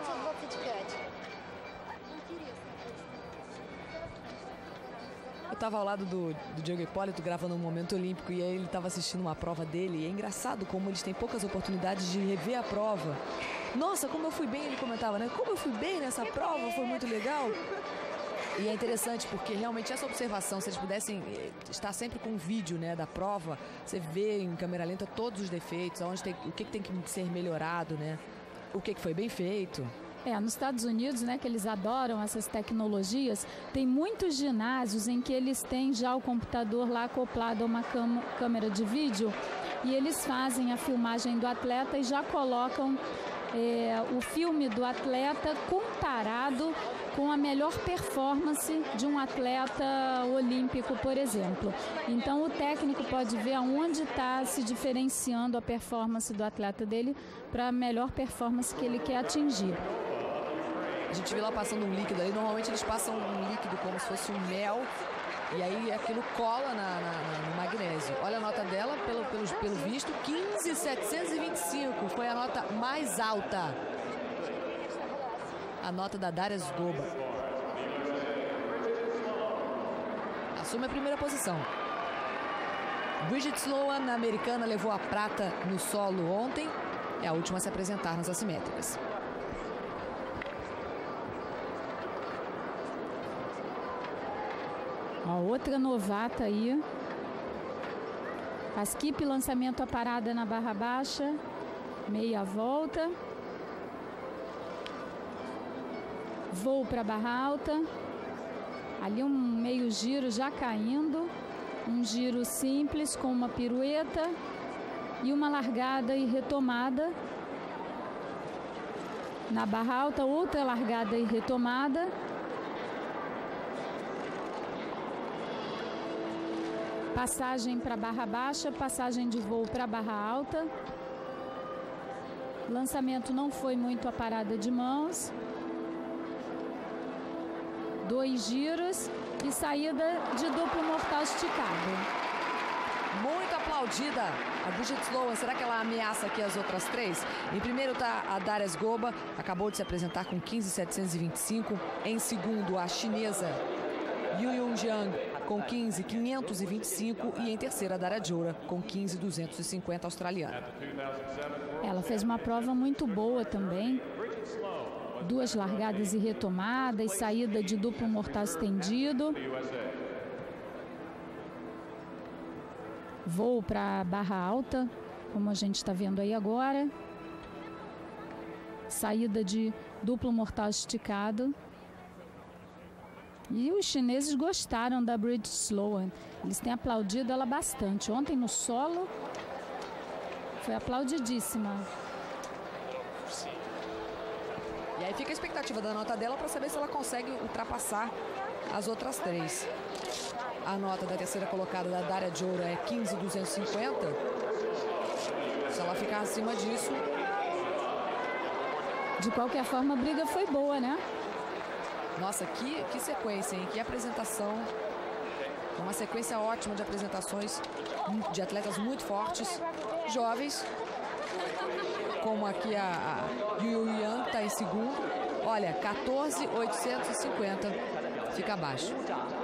Eu estava ao lado do Diego Hipólito gravando um momento olímpico e aí ele estava assistindo uma prova dele. E é engraçado como eles têm poucas oportunidades de rever a prova. Nossa, como eu fui bem, ele comentava, né? Como eu fui bem nessa prova, foi muito legal. E é interessante porque realmente essa observação, se eles pudessem estar sempre com um vídeo, né, da prova, você vê em câmera lenta todos os defeitos, o que tem que ser melhorado, né? O que foi bem feito. Nos Estados Unidos, né, que eles adoram essas tecnologias, tem muitos ginásios em que eles têm já o computador lá acoplado a uma câmera de vídeo e eles fazem a filmagem do atleta e já colocam o filme do atleta comparado com a melhor performance de um atleta olímpico, por exemplo. Então o técnico pode ver aonde está se diferenciando a performance do atleta dele para a melhor performance que ele quer atingir. A gente viu lá passando um líquido ali, normalmente eles passam um líquido como se fosse um mel e aí aquilo cola no magnésio. Olha a nota dela, pelo visto, 15.725, foi a nota mais alta. A nota da Daria Goba. Assume a primeira posição. Bridget Sloan, a americana, levou a prata no solo ontem. É a última a se apresentar nas assimétricas. A outra novata aí. Faz keep, lançamento a parada na barra baixa. Meia volta. Voo para barra alta. Ali um meio giro já caindo. Um giro simples com uma pirueta. E uma largada e retomada. Na barra alta, outra largada e retomada. Passagem para barra baixa, passagem de voo para barra alta. Lançamento não foi muito a parada de mãos. 2 giros e saída de duplo mortal esticado. Muito aplaudida a Bridget Sloan. Será que ela ameaça aqui as outras 3? Em primeiro está a Daria Goba, acabou de se apresentar com 15.725. Em segundo, a chinesa Yu Jiang com 15.525 e em terceira a Daria Joura com 15.250 australiana. Ela fez uma prova muito boa também. 2 largadas e retomadas, saída de duplo mortal estendido. Voo para barra alta, como a gente está vendo aí agora. Saída de duplo mortal esticado. E os chineses gostaram da Bridget Sloan. Eles têm aplaudido ela bastante. Ontem no solo foi aplaudidíssima. E aí fica a expectativa da nota dela para saber se ela consegue ultrapassar as outras 3. A nota da terceira colocada da Daria Joura é 15.250. Se ela ficar acima disso... De qualquer forma, a briga foi boa, né? Nossa, que sequência, hein? Que apresentação. Uma sequência ótima de apresentações de atletas muito fortes, jovens. Como aqui a Yu Yang está em segundo. Olha, 14.850. Fica abaixo.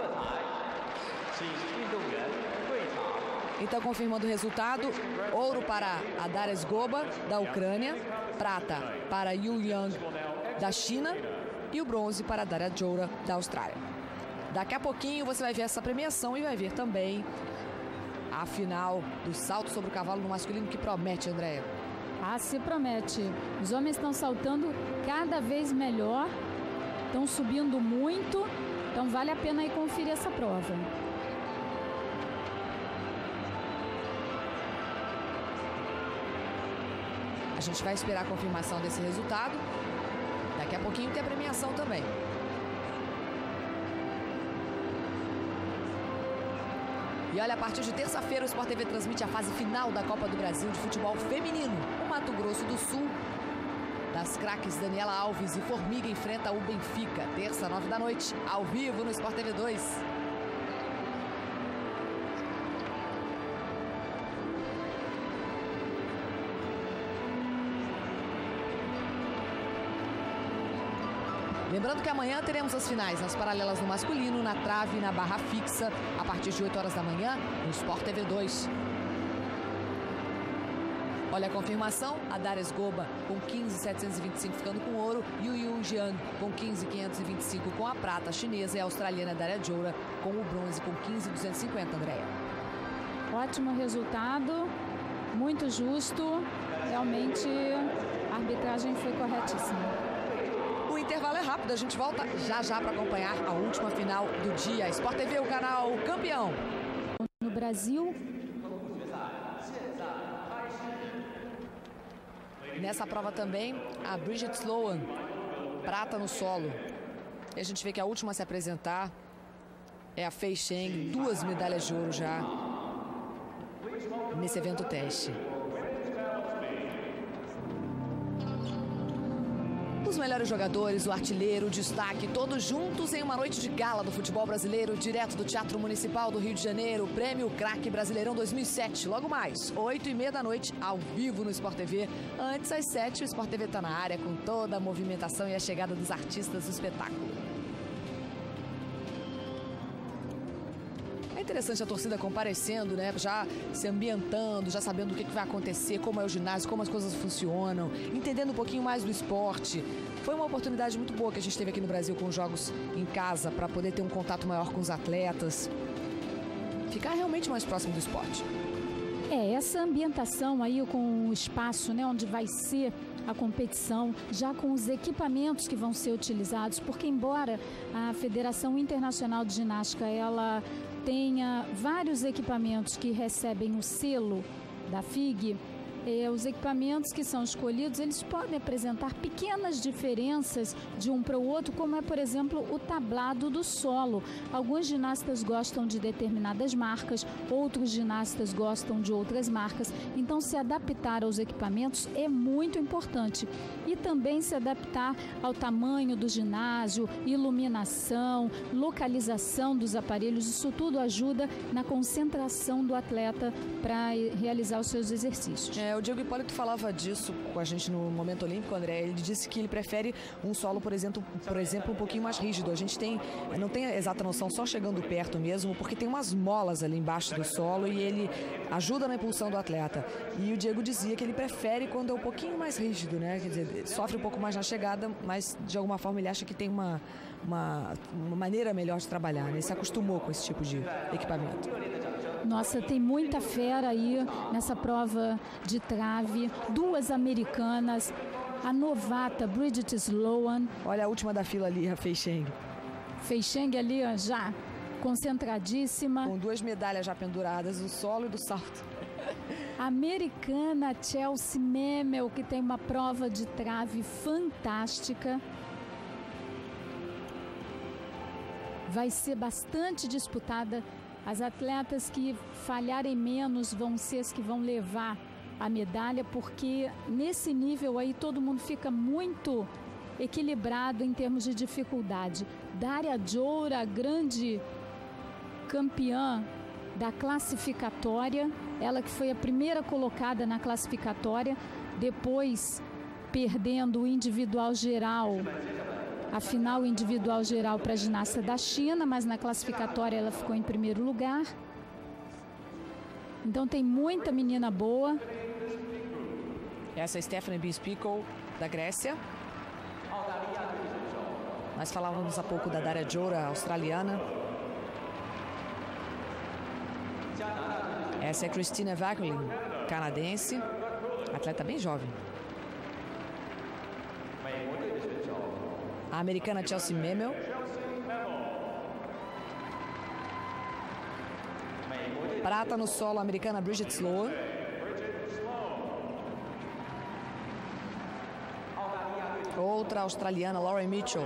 Então, confirmando o resultado, ouro para a Daria Goba, da Ucrânia, prata para Yu Yang, da China, e o bronze para a Daria Joura, da Austrália. Daqui a pouquinho você vai ver essa premiação e vai ver também a final do salto sobre o cavalo no masculino, que promete, Andréia. Se promete. Os homens estão saltando cada vez melhor, estão subindo muito Então vale a pena aí conferir essa prova. A gente vai esperar a confirmação desse resultado. Daqui a pouquinho tem a premiação também. E olha, a partir de terça-feira o Sport TV transmite a fase final da Copa do Brasil de futebol feminino. O Mato Grosso do Sul, das craques Daniela Alves e Formiga, enfrenta o Benfica. Terça, 9 da noite, ao vivo no Sport TV 2. Lembrando que amanhã teremos as finais nas paralelas no masculino, na trave e na barra fixa, a partir de 8 horas da manhã, no Sport TV 2. Olha a confirmação, a Dares Goba com 15.725 ficando com ouro e o Yu Jian com 15.525 com a prata, a chinesa e a australiana Daria Joura com o bronze com 15.250, Andréia. Ótimo resultado, muito justo, realmente a arbitragem foi corretíssima. O intervalo é rápido, a gente volta já para acompanhar a última final do dia. Sport TV, o canal campeão. No Brasil. Nessa prova também, a Bridget Sloan, prata no solo. E a gente vê que a última a se apresentar é a Fei Cheng, 2 medalhas de ouro já nesse evento teste. Os melhores jogadores, o artilheiro, o destaque, todos juntos em uma noite de gala do futebol brasileiro, direto do Teatro Municipal do Rio de Janeiro, Prêmio Craque Brasileirão 2007. Logo mais, 8h30 da noite, ao vivo no Sport TV. Antes, às 7h, o Sport TV está na área com toda a movimentação e a chegada dos artistas do espetáculo. É interessante a torcida comparecendo, né? Já se ambientando, já sabendo o que vai acontecer, como é o ginásio, como as coisas funcionam, entendendo um pouquinho mais do esporte. Foi uma oportunidade muito boa que a gente teve aqui no Brasil com os jogos em casa, para poder ter um contato maior com os atletas, ficar realmente mais próximo do esporte. Essa ambientação aí com o espaço, né, onde vai ser a competição, já com os equipamentos que vão ser utilizados, porque embora a Federação Internacional de Ginástica, ela tenha vários equipamentos que recebem o selo da FIG, os equipamentos que são escolhidos, eles podem apresentar pequenas diferenças de um para o outro, como é, por exemplo, o tablado do solo. Alguns ginastas gostam de determinadas marcas, outros ginastas gostam de outras marcas. Então, se adaptar aos equipamentos é muito importante. E também se adaptar ao tamanho do ginásio, iluminação, localização dos aparelhos. Isso tudo ajuda na concentração do atleta para realizar os seus exercícios. O Diego Hipólito falava disso com a gente no Momento Olímpico, André. Ele disse que ele prefere um solo, por exemplo, um pouquinho mais rígido. A gente não tem a exata noção só chegando perto mesmo, porque tem umas molas ali embaixo do solo e ele ajuda na impulsão do atleta. E o Diego dizia que ele prefere quando é um pouquinho mais rígido, né? Quer dizer, sofre um pouco mais na chegada, mas de alguma forma ele acha que tem uma maneira melhor de trabalhar, né? Ele se acostumou com esse tipo de equipamento. Nossa, tem muita fera aí nessa prova de trave. 2 americanas, a novata Bridget Sloan. Olha a última da fila ali, a Fei Cheng. Fei Cheng ali já concentradíssima. Com 2 medalhas já penduradas, do solo e do salto. A americana Chelsea Memel, que tem uma prova de trave fantástica. Vai ser bastante disputada. As atletas que falharem menos vão ser as que vão levar a medalha, porque nesse nível aí todo mundo fica muito equilibrado em termos de dificuldade. Daria Joura, grande campeã da classificatória, ela que foi a primeira colocada na classificatória, depois perdendo o individual geral, a final individual geral para a ginasta da China, mas na classificatória ela ficou em primeiro lugar. Então tem muita menina boa. Essa é Stephanie Bispicol, da Grécia. Nós falávamos há pouco da Daria Joura, australiana. Essa é Christina Waglin, canadense, atleta bem jovem. A americana Chelsea Memel. Prata no solo, a americana Bridget Sloan. Outra australiana, Lauren Mitchell.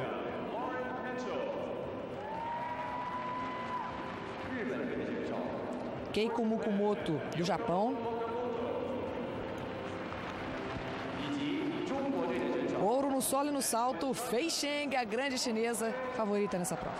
Keiko Mukumoto, do Japão. Ouro no solo e no salto, Fei Sheng, a grande chinesa, favorita nessa prova.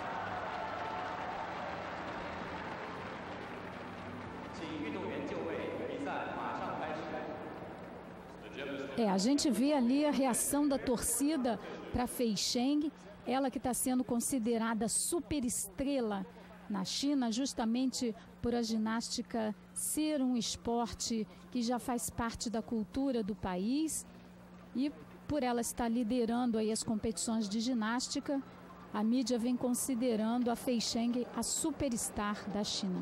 A gente vê ali a reação da torcida para Fei Sheng, ela que está sendo considerada super estrela na China, justamente por a ginástica ser um esporte que já faz parte da cultura do país e por ela estar liderando aí as competições de ginástica, a mídia vem considerando a Fei Sheng a superstar da China.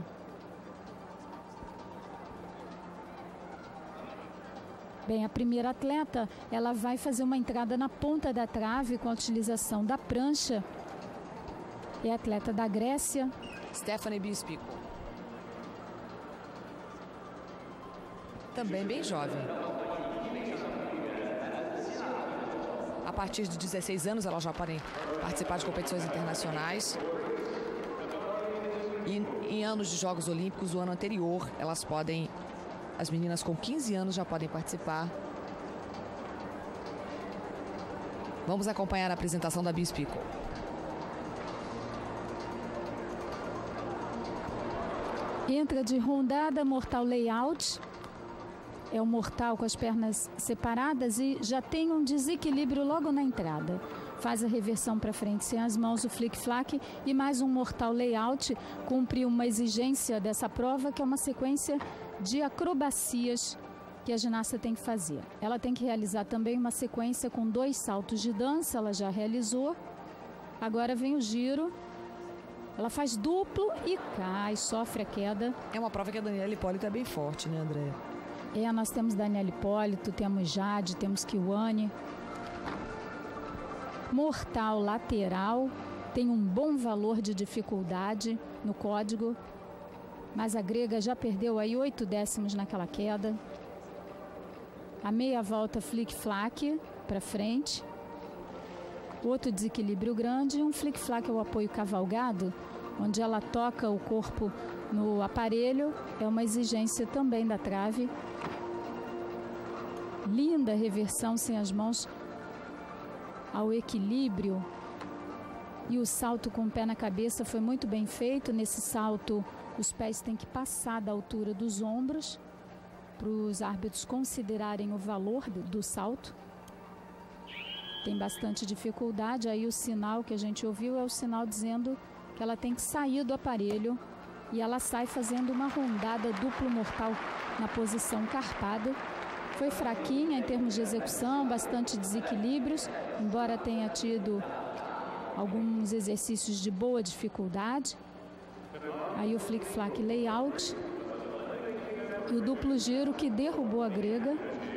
Bem, a primeira atleta, ela vai fazer uma entrada na ponta da trave com a utilização da prancha. É a atleta da Grécia, Stephanie Bispiko. Também bem jovem. A partir de 16 anos, elas já podem participar de competições internacionais. E em anos de Jogos Olímpicos, o ano anterior, elas podem... As meninas com 15 anos já podem participar. Vamos acompanhar a apresentação da Bispiko. Entra de rondada, mortal layout. É um mortal com as pernas separadas e já tem um desequilíbrio logo na entrada. Faz a reversão para frente sem as mãos, o flick-flack e mais um mortal layout. Cumpre uma exigência dessa prova, que é uma sequência de acrobacias que a ginasta tem que fazer. Ela tem que realizar também uma sequência com 2 saltos de dança, ela já realizou. Agora vem o giro. Ela faz duplo e cai, sofre a queda. É uma prova que a Daniela Hipólito é bem forte, né, Andréia? Nós temos Daniela Hipólito, temos Jade, temos Kiwane. Mortal lateral, tem um bom valor de dificuldade no código, mas a grega já perdeu aí 8 décimos naquela queda. A meia volta flick-flack para frente. Outro desequilíbrio grande, um flick-flack é o apoio cavalgado, onde ela toca o corpo no aparelho, é uma exigência também da trave. Linda reversão sem as mãos ao equilíbrio. E o salto com o pé na cabeça foi muito bem feito. Nesse salto, os pés têm que passar da altura dos ombros para os árbitros considerarem o valor do salto. Tem bastante dificuldade. Aí o sinal que a gente ouviu é o sinal dizendo que ela tem que sair do aparelho. E ela sai fazendo uma rondada duplo mortal na posição carpada. Foi fraquinha em termos de execução, bastante desequilíbrios, embora tenha tido alguns exercícios de boa dificuldade. Aí o flick-flack layout e o duplo giro que derrubou a grega.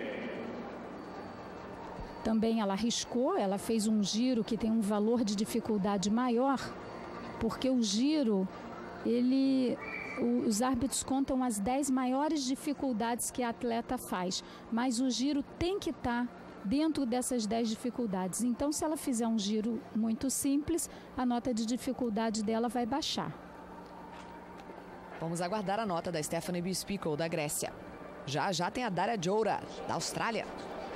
Também ela arriscou, ela fez um giro que tem um valor de dificuldade maior, porque o giro, os árbitros contam as 10 maiores dificuldades que a atleta faz, mas o giro tem que estar dentro dessas 10 dificuldades. Então, se ela fizer um giro muito simples, a nota de dificuldade dela vai baixar. Vamos aguardar a nota da Stephanie Bispiko, da Grécia. Já tem a Daria Joura, da Austrália.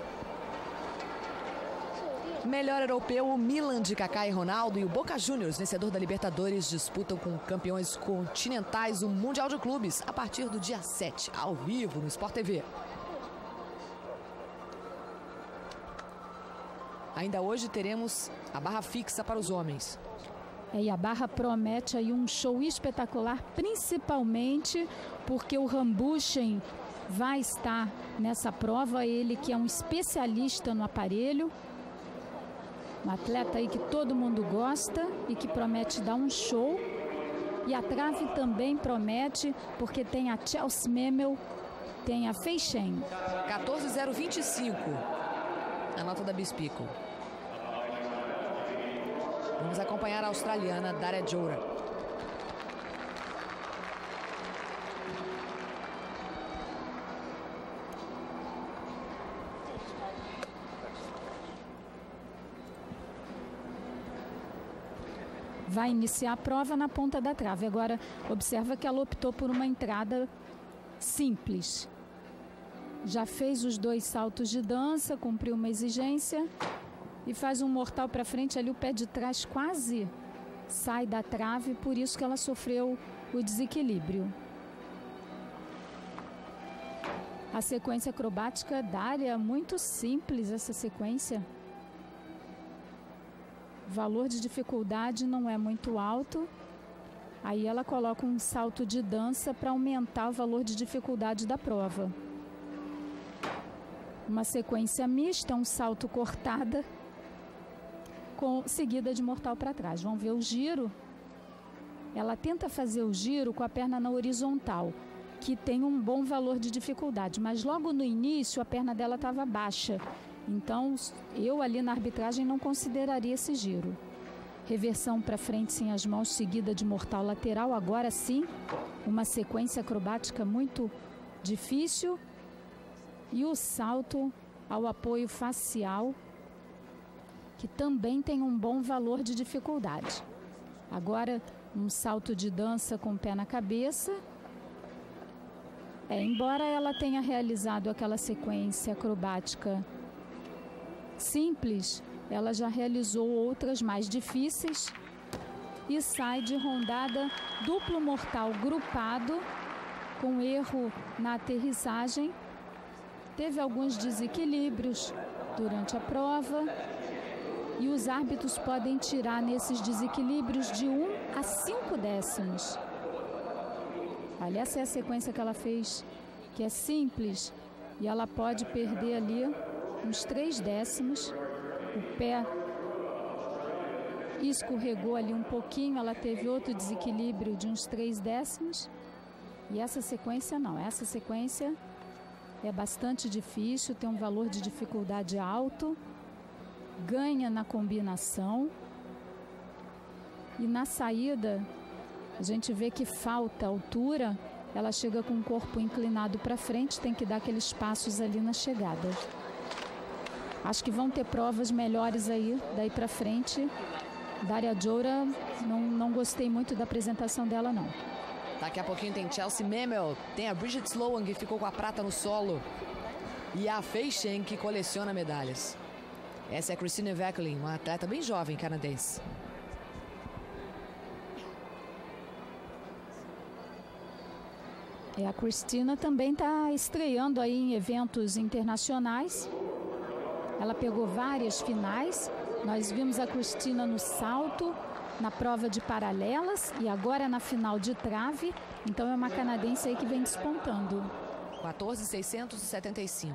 Melhor europeu, o Milan de Kaká e Ronaldo e o Boca Juniors, vencedor da Libertadores, disputam com campeões continentais o Mundial de Clubes a partir do dia 7, ao vivo no Sport TV. Ainda hoje teremos a barra fixa para os homens. E a barra promete aí um show espetacular, principalmente porque o Rambuchen vai estar nessa prova, ele que é um especialista no aparelho. Um atleta aí que todo mundo gosta e que promete dar um show. E a trave também promete, porque tem a Chelsea Memel, tem a Fei Sheng. 14.025, a nota da Bispiko. Vamos acompanhar a australiana Daria Joura. vai iniciar a prova na ponta da trave. Agora, observa que ela optou por uma entrada simples. Já fez os 2 saltos de dança, cumpriu uma exigência e faz um mortal para frente. Ali o pé de trás quase sai da trave, por isso que ela sofreu o desequilíbrio. A sequência acrobática da área, muito simples essa sequência. O valor de dificuldade não é muito alto. Aí ela coloca um salto de dança para aumentar o valor de dificuldade da prova. Uma sequência mista, um salto cortada, seguida de mortal para trás. Vamos ver o giro. Ela tenta fazer o giro com a perna na horizontal, que tem um bom valor de dificuldade, mas logo no início a perna dela estava baixa. Então, eu ali na arbitragem não consideraria esse giro. Reversão para frente sem as mãos, seguida de mortal lateral. Agora sim, uma sequência acrobática muito difícil. E o salto ao apoio facial, que também tem um bom valor de dificuldade. Agora, um salto de dança com o pé na cabeça. Embora ela tenha realizado aquela sequência acrobática simples, ela já realizou outras mais difíceis e sai de rondada duplo mortal grupado, com erro na aterrissagem. Teve alguns desequilíbrios durante a prova e os árbitros podem tirar nesses desequilíbrios de 1 a 5 décimos. Olha, essa é a sequência que ela fez, que é simples, e ela pode perder ali uns 3 décimos. O pé escorregou ali um pouquinho, ela teve outro desequilíbrio de uns 3 décimos. E essa sequência não, essa sequência é bastante difícil, tem um valor de dificuldade alto, ganha na combinação. E na saída, a gente vê que falta altura, ela chega com o corpo inclinado para frente, tem que dar aqueles passos ali na chegada. Acho que vão ter provas melhores aí, daí para frente. Daria Joura, não gostei muito da apresentação dela, não. Daqui a pouquinho tem Chelsea Memel, tem a Bridget Sloan, que ficou com a prata no solo, e a Fei Shen, que coleciona medalhas. Essa é a Christine Vecklin, uma atleta bem jovem canadense. A Cristina também está estreando aí em eventos internacionais. Ela pegou várias finais. Nós vimos a Cristina no salto, na prova de paralelas e agora na final de trave. Então é uma canadense aí que vem despontando. 14.675.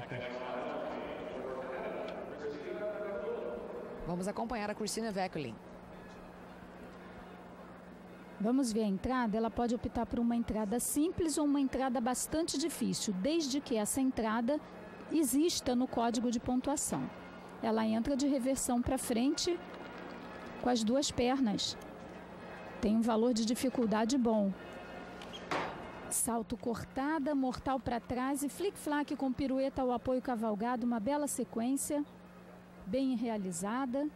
Vamos acompanhar a Christine Vecklin. Vamos ver a entrada. Ela pode optar por uma entrada simples ou uma entrada bastante difícil, desde que essa entrada exista no código de pontuação. Ela entra de reversão para frente com as 2 pernas. Tem um valor de dificuldade bom. Salto cortada, mortal para trás e flic-flac com pirueta ao apoio cavalgado. Uma bela sequência, bem realizada.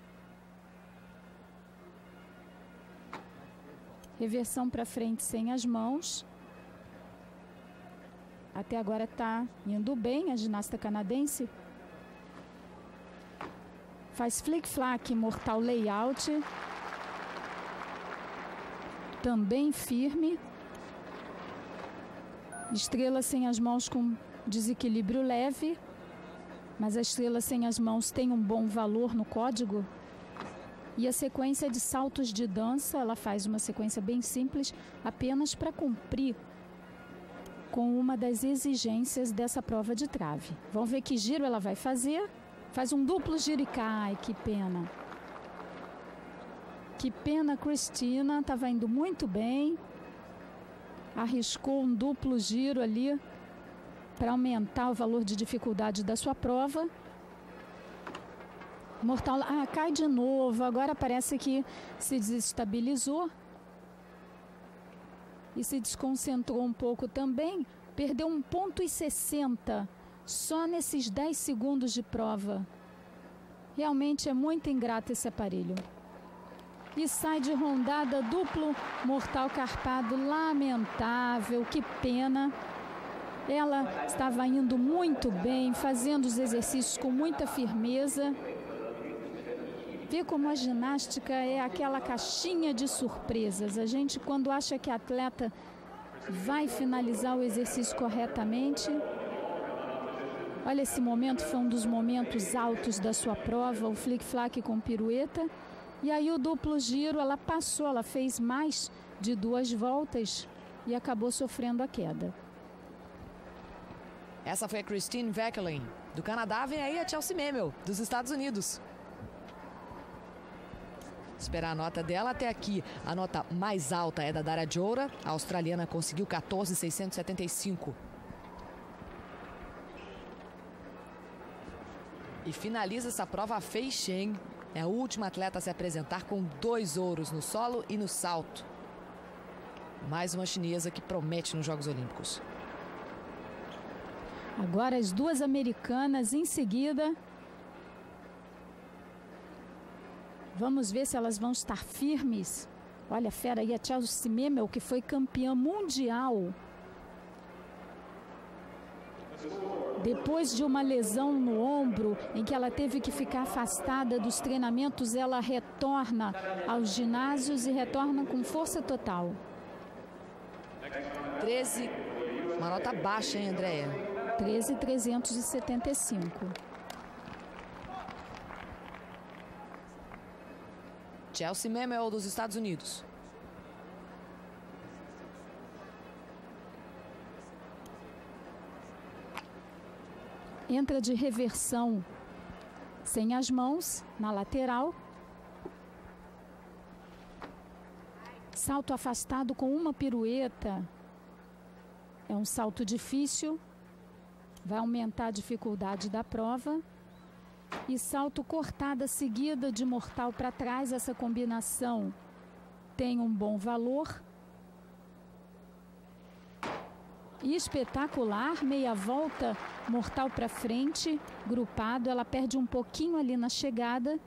Reversão para frente sem as mãos. Até agora está indo bem a ginasta canadense. Faz flic-flac, mortal layout. Também firme. Estrela sem as mãos com desequilíbrio leve. Mas a estrela sem as mãos tem um bom valor no código. E a sequência de saltos de dança, ela faz uma sequência bem simples, apenas para cumprir com uma das exigências dessa prova de trave. Vamos ver que giro ela vai fazer. Faz um duplo giro e cai, que pena. Que pena, Cristina, estava indo muito bem. Arriscou um duplo giro ali para aumentar o valor de dificuldade da sua prova. Mortal, cai de novo, agora parece que se desestabilizou e se desconcentrou um pouco também, perdeu 1,60 pontos só nesses 10 segundos de prova. Realmente é muito ingrato esse aparelho. e sai de rondada, duplo mortal carpado, lamentável, que pena. Ela estava indo muito bem, fazendo os exercícios com muita firmeza. Vê como a ginástica é aquela caixinha de surpresas. A gente, quando acha que a atleta vai finalizar o exercício corretamente, olha, esse momento foi um dos momentos altos da sua prova, o flic-flac com pirueta. E aí o duplo giro, ela passou, ela fez mais de 2 voltas e acabou sofrendo a queda. Essa foi a Christine Veckelin, do Canadá. Vem aí a Chelsea Memel, dos Estados Unidos. Esperar a nota dela até aqui. A nota mais alta é da Dara Joura. A australiana conseguiu 14.675. E finaliza essa prova a Fei Shen. É a última atleta a se apresentar com 2 ouros no solo e no salto. Mais uma chinesa que promete nos Jogos Olímpicos. Agora as 2 americanas em seguida. Vamos ver se elas vão estar firmes. Olha a fera aí, a Chelsea Memel, que foi campeã mundial. Depois de uma lesão no ombro, em que ela teve que ficar afastada dos treinamentos, ela retorna aos ginásios e retorna com força total. 13, uma nota baixa, hein, Andréia? 13.375. Chelsea Memel, dos Estados Unidos. Entra de reversão sem as mãos na lateral. Salto afastado com uma pirueta. É um salto difícil. Vai aumentar a dificuldade da prova. E salto cortada seguida de mortal para trás. Essa combinação tem um bom valor. E espetacular, meia volta mortal para frente, grupado. Ela perde um pouquinho ali na chegada.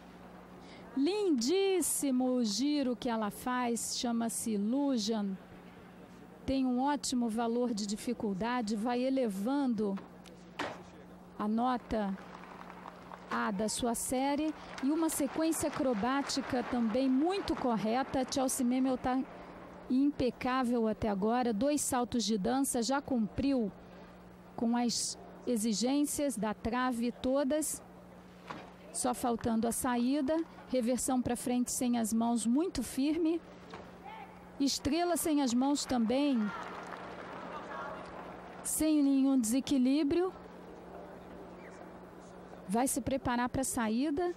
Lindíssimo o giro que ela faz, chama-se Illusion. Tem um ótimo valor de dificuldade, vai elevando a nota A da sua série. E uma sequência acrobática também muito correta. A Chelsea Memel está impecável até agora. 2 saltos de dança, já cumpriu com as exigências da trave todas. Só faltando a saída. Reversão para frente sem as mãos, muito firme. Estrela sem as mãos também, sem nenhum desequilíbrio. Vai se preparar para a saída.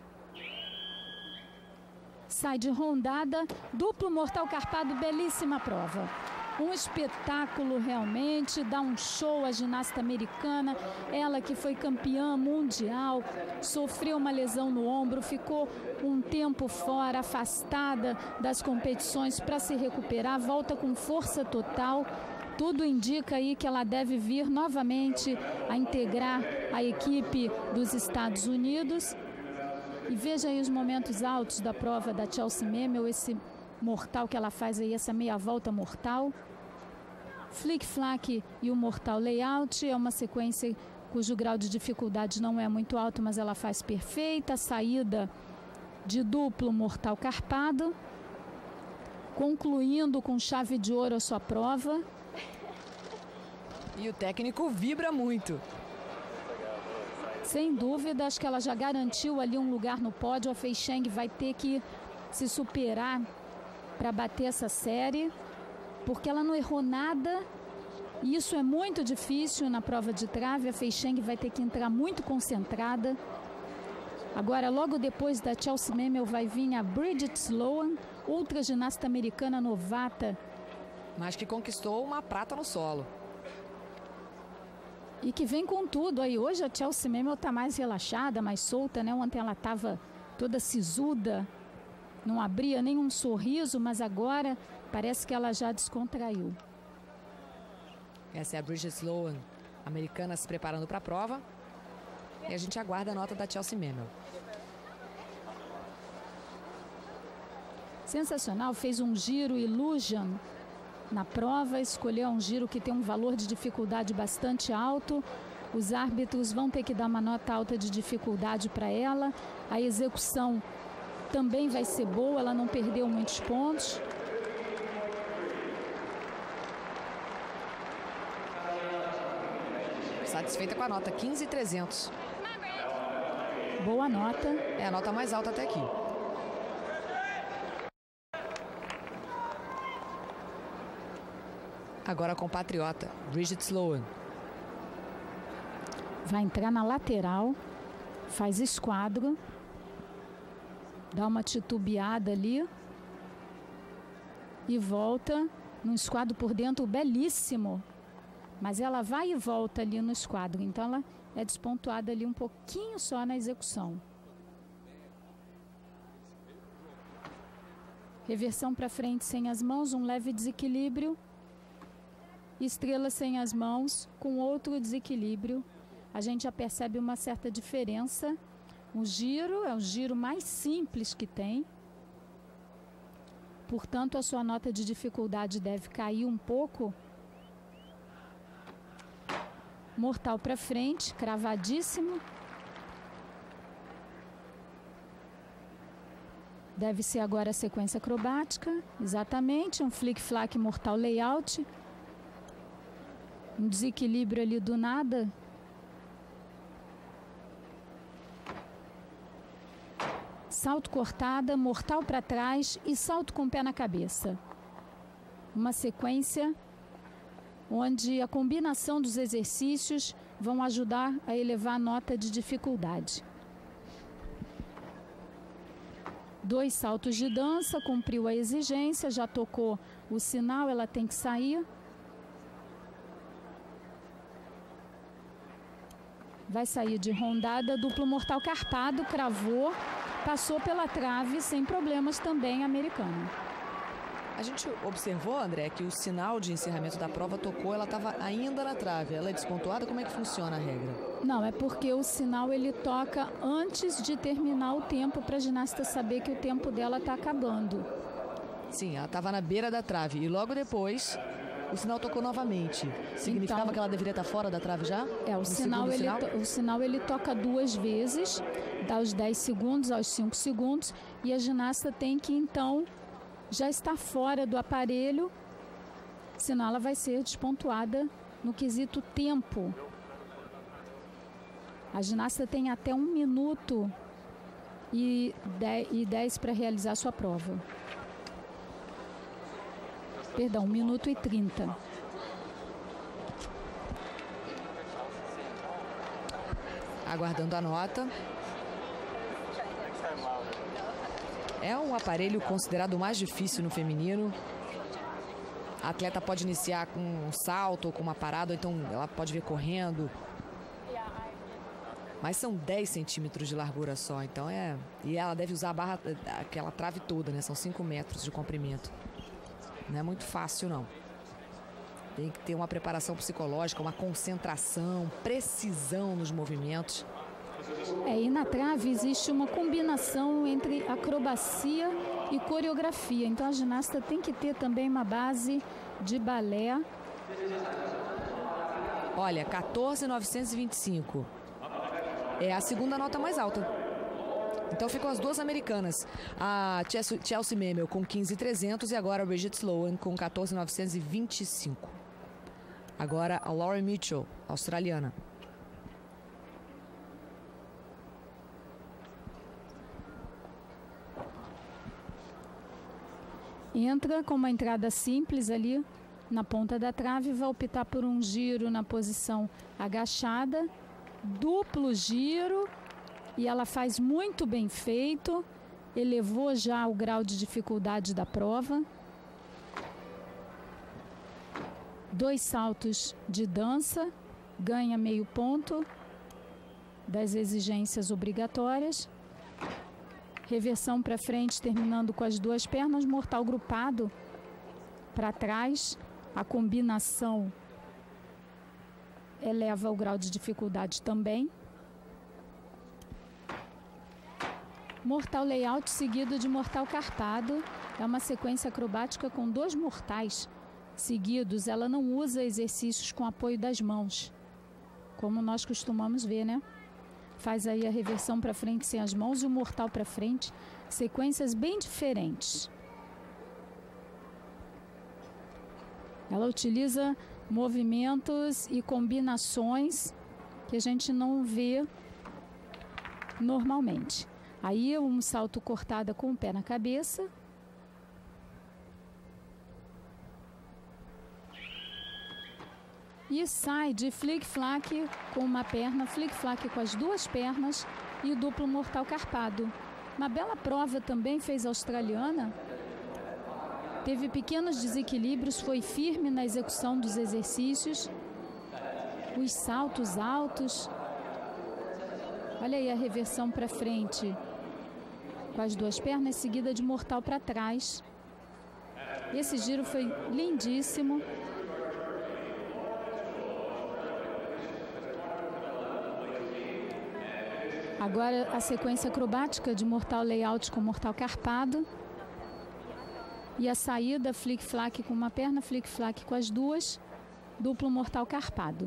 Sai de rondada, duplo mortal carpado, belíssima prova. Um espetáculo realmente, dá um show a ginasta americana. Ela que foi campeã mundial, sofreu uma lesão no ombro, ficou um tempo fora, afastada das competições para se recuperar, volta com força total. Tudo indica aí que ela deve vir novamente a integrar a equipe dos Estados Unidos. E veja aí os momentos altos da prova da Chelsea Memel, esse mortal que ela faz aí, essa meia volta mortal. Flic-flac e o mortal layout é uma sequência cujo grau de dificuldade não é muito alto, mas ela faz perfeita. Saída de duplo mortal carpado, concluindo com chave de ouro a sua prova. E o técnico vibra muito. Sem dúvida, acho que ela já garantiu ali um lugar no pódio. A Fei Shen vai ter que se superar para bater essa série, porque ela não errou nada. E isso é muito difícil na prova de trave. A Fei Shen vai ter que entrar muito concentrada. Agora, logo depois da Chelsea Memel, vai vir a Bridget Sloan, outra ginasta americana novata. Mas que conquistou uma prata no solo. E que vem com tudo aí. Hoje a Chelsea Memel está mais relaxada, mais solta, né? Ontem ela estava toda sisuda, não abria nenhum sorriso, mas agora parece que ela já descontraiu. Essa é a Bridget Sloan, americana, se preparando para a prova. E a gente aguarda a nota da Chelsea Memel. Sensacional, fez um giro Illusion na prova, escolheu um giro que tem um valor de dificuldade bastante alto. Os árbitros vão ter que dar uma nota alta de dificuldade para ela. A execução também vai ser boa, ela não perdeu muitos pontos. Satisfeita com a nota, 15.300. Boa nota. É a nota mais alta até aqui. Agora a compatriota, Bridget Sloan. Vai entrar na lateral, faz esquadro, dá uma titubeada ali e volta num esquadro por dentro belíssimo. Mas ela vai e volta ali no esquadro, então ela é despontuada ali um pouquinho só na execução. Reversão para frente sem as mãos, um leve desequilíbrio. Estrela sem as mãos, com outro desequilíbrio. A gente já percebe uma certa diferença. O giro é o giro mais simples que tem. Portanto, a sua nota de dificuldade deve cair um pouco. Mortal para frente, cravadíssimo. Deve ser agora a sequência acrobática. Exatamente, um flick-flack mortal layout. Um desequilíbrio ali do nada. Salto cortada, mortal para trás e salto com o pé na cabeça. Uma sequência onde a combinação dos exercícios vão ajudar a elevar a nota de dificuldade. 2 saltos de dança, cumpriu a exigência, já tocou o sinal, ela tem que sair. Vai sair de rondada, duplo mortal carpado, cravou, passou pela trave sem problemas também, americana. A gente observou, André, que o sinal de encerramento da prova tocou, ela estava ainda na trave. Ela é despontuada? Como é que funciona a regra? Não, é porque o sinal ele toca antes de terminar o tempo, para a ginasta saber que o tempo dela está acabando. Sim, ela estava na beira da trave e logo depois o sinal tocou novamente. Significava então, que ela deveria estar fora da trave já? É, o sinal ele toca 2 vezes, dá os 10 segundos, aos 5 segundos, e a ginasta tem que então já estar fora do aparelho, senão ela vai ser despontuada no quesito tempo. A ginasta tem até 1 minuto e 10 para realizar sua prova. Perdão, 1 minuto e 30. Aguardando a nota. É um aparelho considerado o mais difícil no feminino. A atleta pode iniciar com um salto ou com uma parada, ou então ela pode vir correndo. Mas são 10 centímetros de largura só, então é... E ela deve usar a barra, aquela trave toda, né? São 5 metros de comprimento. Não é muito fácil, não. Tem que ter uma preparação psicológica, uma concentração, precisão nos movimentos. E na trave existe uma combinação entre acrobacia e coreografia. Então a ginasta tem que ter também uma base de balé. Olha, 14.925. É a segunda nota mais alta. Então ficam as duas americanas. A Chelsea Memel com 15.300 e agora a Bridget Sloan com 14.925. Agora a Laurie Mitchell, australiana. Entra com uma entrada simples ali na ponta da trave, vai optar por um giro na posição agachada, duplo giro, e ela faz muito bem feito, elevou já o grau de dificuldade da prova. 2 saltos de dança, ganha meio ponto das exigências obrigatórias. Reversão para frente, terminando com as 2 pernas, mortal grupado para trás. A combinação eleva o grau de dificuldade também. Mortal layout seguido de mortal carpado. É uma sequência acrobática com 2 mortais seguidos. Ela não usa exercícios com apoio das mãos, como nós costumamos ver, né? Faz aí a reversão para frente sem as mãos e o mortal para frente. Sequências bem diferentes. Ela utiliza movimentos e combinações que a gente não vê normalmente. Aí um salto cortada com o pé na cabeça. E sai de flick-flack com uma perna, flick-flack com as 2 pernas e duplo mortal carpado. Uma bela prova também fez a australiana. Teve pequenos desequilíbrios, foi firme na execução dos exercícios. Os saltos altos. Olha aí a reversão para frente com as 2 pernas, seguida de mortal para trás. Esse giro foi lindíssimo. Agora a sequência acrobática de mortal layout com mortal carpado. E a saída flick-flack com uma perna, flick-flack com as 2, duplo mortal carpado.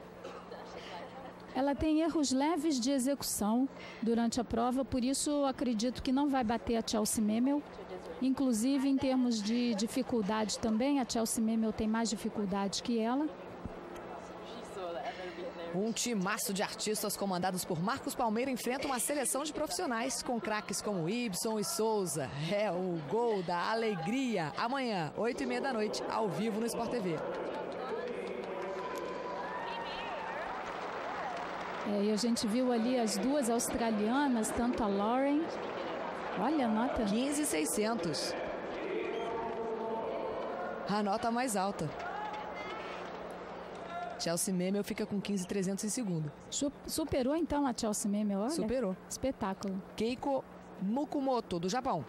Ela tem erros leves de execução durante a prova, por isso acredito que não vai bater a Chelsea Memel. Inclusive em termos de dificuldade também, a Chelsea Memel tem mais dificuldade que ela. Um timaço de artistas comandados por Marcos Palmeira enfrenta uma seleção de profissionais com craques como Ibson e Souza. É o gol da alegria. Amanhã, 8h30 da noite, ao vivo no Sport TV. E a gente viu ali as 2 australianas, tanto a Lauren. Olha a nota. 15.600. A nota mais alta. Chelsea Memel fica com 15.300 em segundo. Superou então a Chelsea Memel, olha. Superou. Espetáculo. Keiko Mukumoto, do Japão.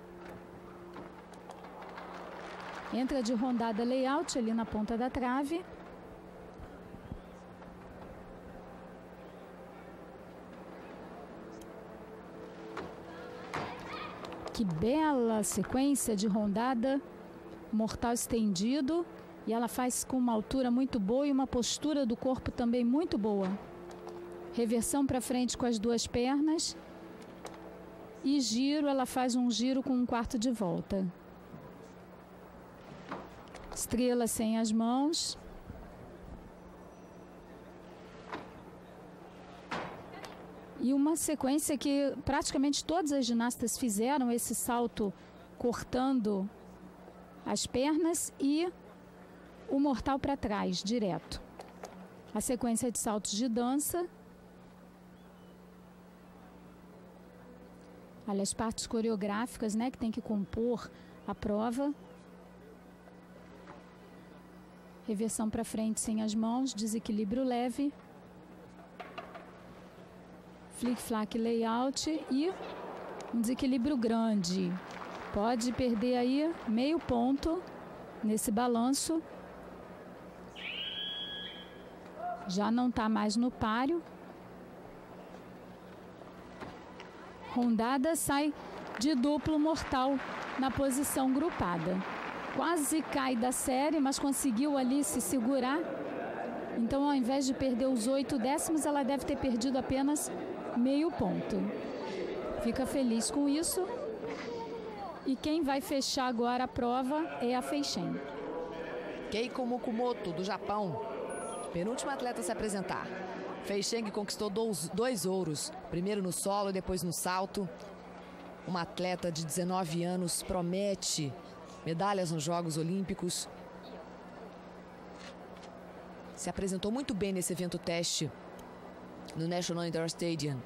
Entra de rondada layout ali na ponta da trave. Que bela sequência de rondada. Mortal estendido. E ela faz com uma altura muito boa e uma postura do corpo também muito boa. Reversão para frente com as 2 pernas. E giro, ela faz um giro com 1/4 de volta. Estrela sem as mãos. E uma sequência que praticamente todas as ginastas fizeram, esse salto cortando as pernas e o mortal para trás, direto. A sequência de saltos de dança. Olha as partes coreográficas, né, que tem que compor a prova. Reversão para frente sem as mãos, desequilíbrio leve. Flick-flack layout e um desequilíbrio grande. Pode perder aí meio ponto nesse balanço. Já não está mais no páreo. Rondada sai de duplo mortal na posição grupada. Quase cai da série, mas conseguiu ali se segurar. Então, ao invés de perder os 8 décimos, ela deve ter perdido apenas meio ponto. Fica feliz com isso. E quem vai fechar agora a prova é a Feixen. Keiko Mukumoto, do Japão. Penúltima atleta a se apresentar. Feixen conquistou 2 ouros. Primeiro no solo e depois no salto. Uma atleta de 19 anos promete medalhas nos Jogos Olímpicos. Se apresentou muito bem nesse evento teste no National Indoor Stadium.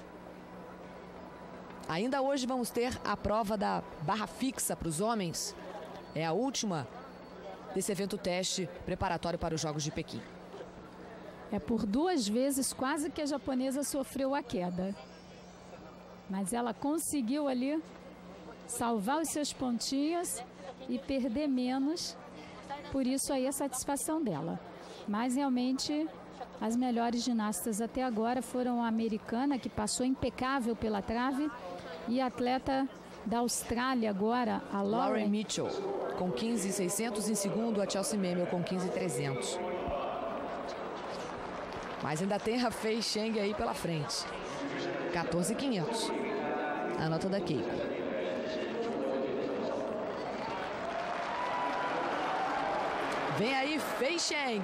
Ainda hoje vamos ter a prova da barra fixa para os homens. É a última desse evento teste preparatório para os Jogos de Pequim. É por 2 vezes quase que a japonesa sofreu a queda. Mas ela conseguiu ali salvar os seus pontinhos e perder menos. Por isso aí a satisfação dela. Mas realmente as melhores ginastas até agora foram a americana, que passou impecável pela trave, e a atleta da Austrália agora, a Lauren Mitchell, com 15.600. Em segundo, a Chelsea Memel com 15.300. Mas ainda tem a Fei Cheng aí pela frente. 14.500. A nota da Keiko. Vem aí Fei Cheng.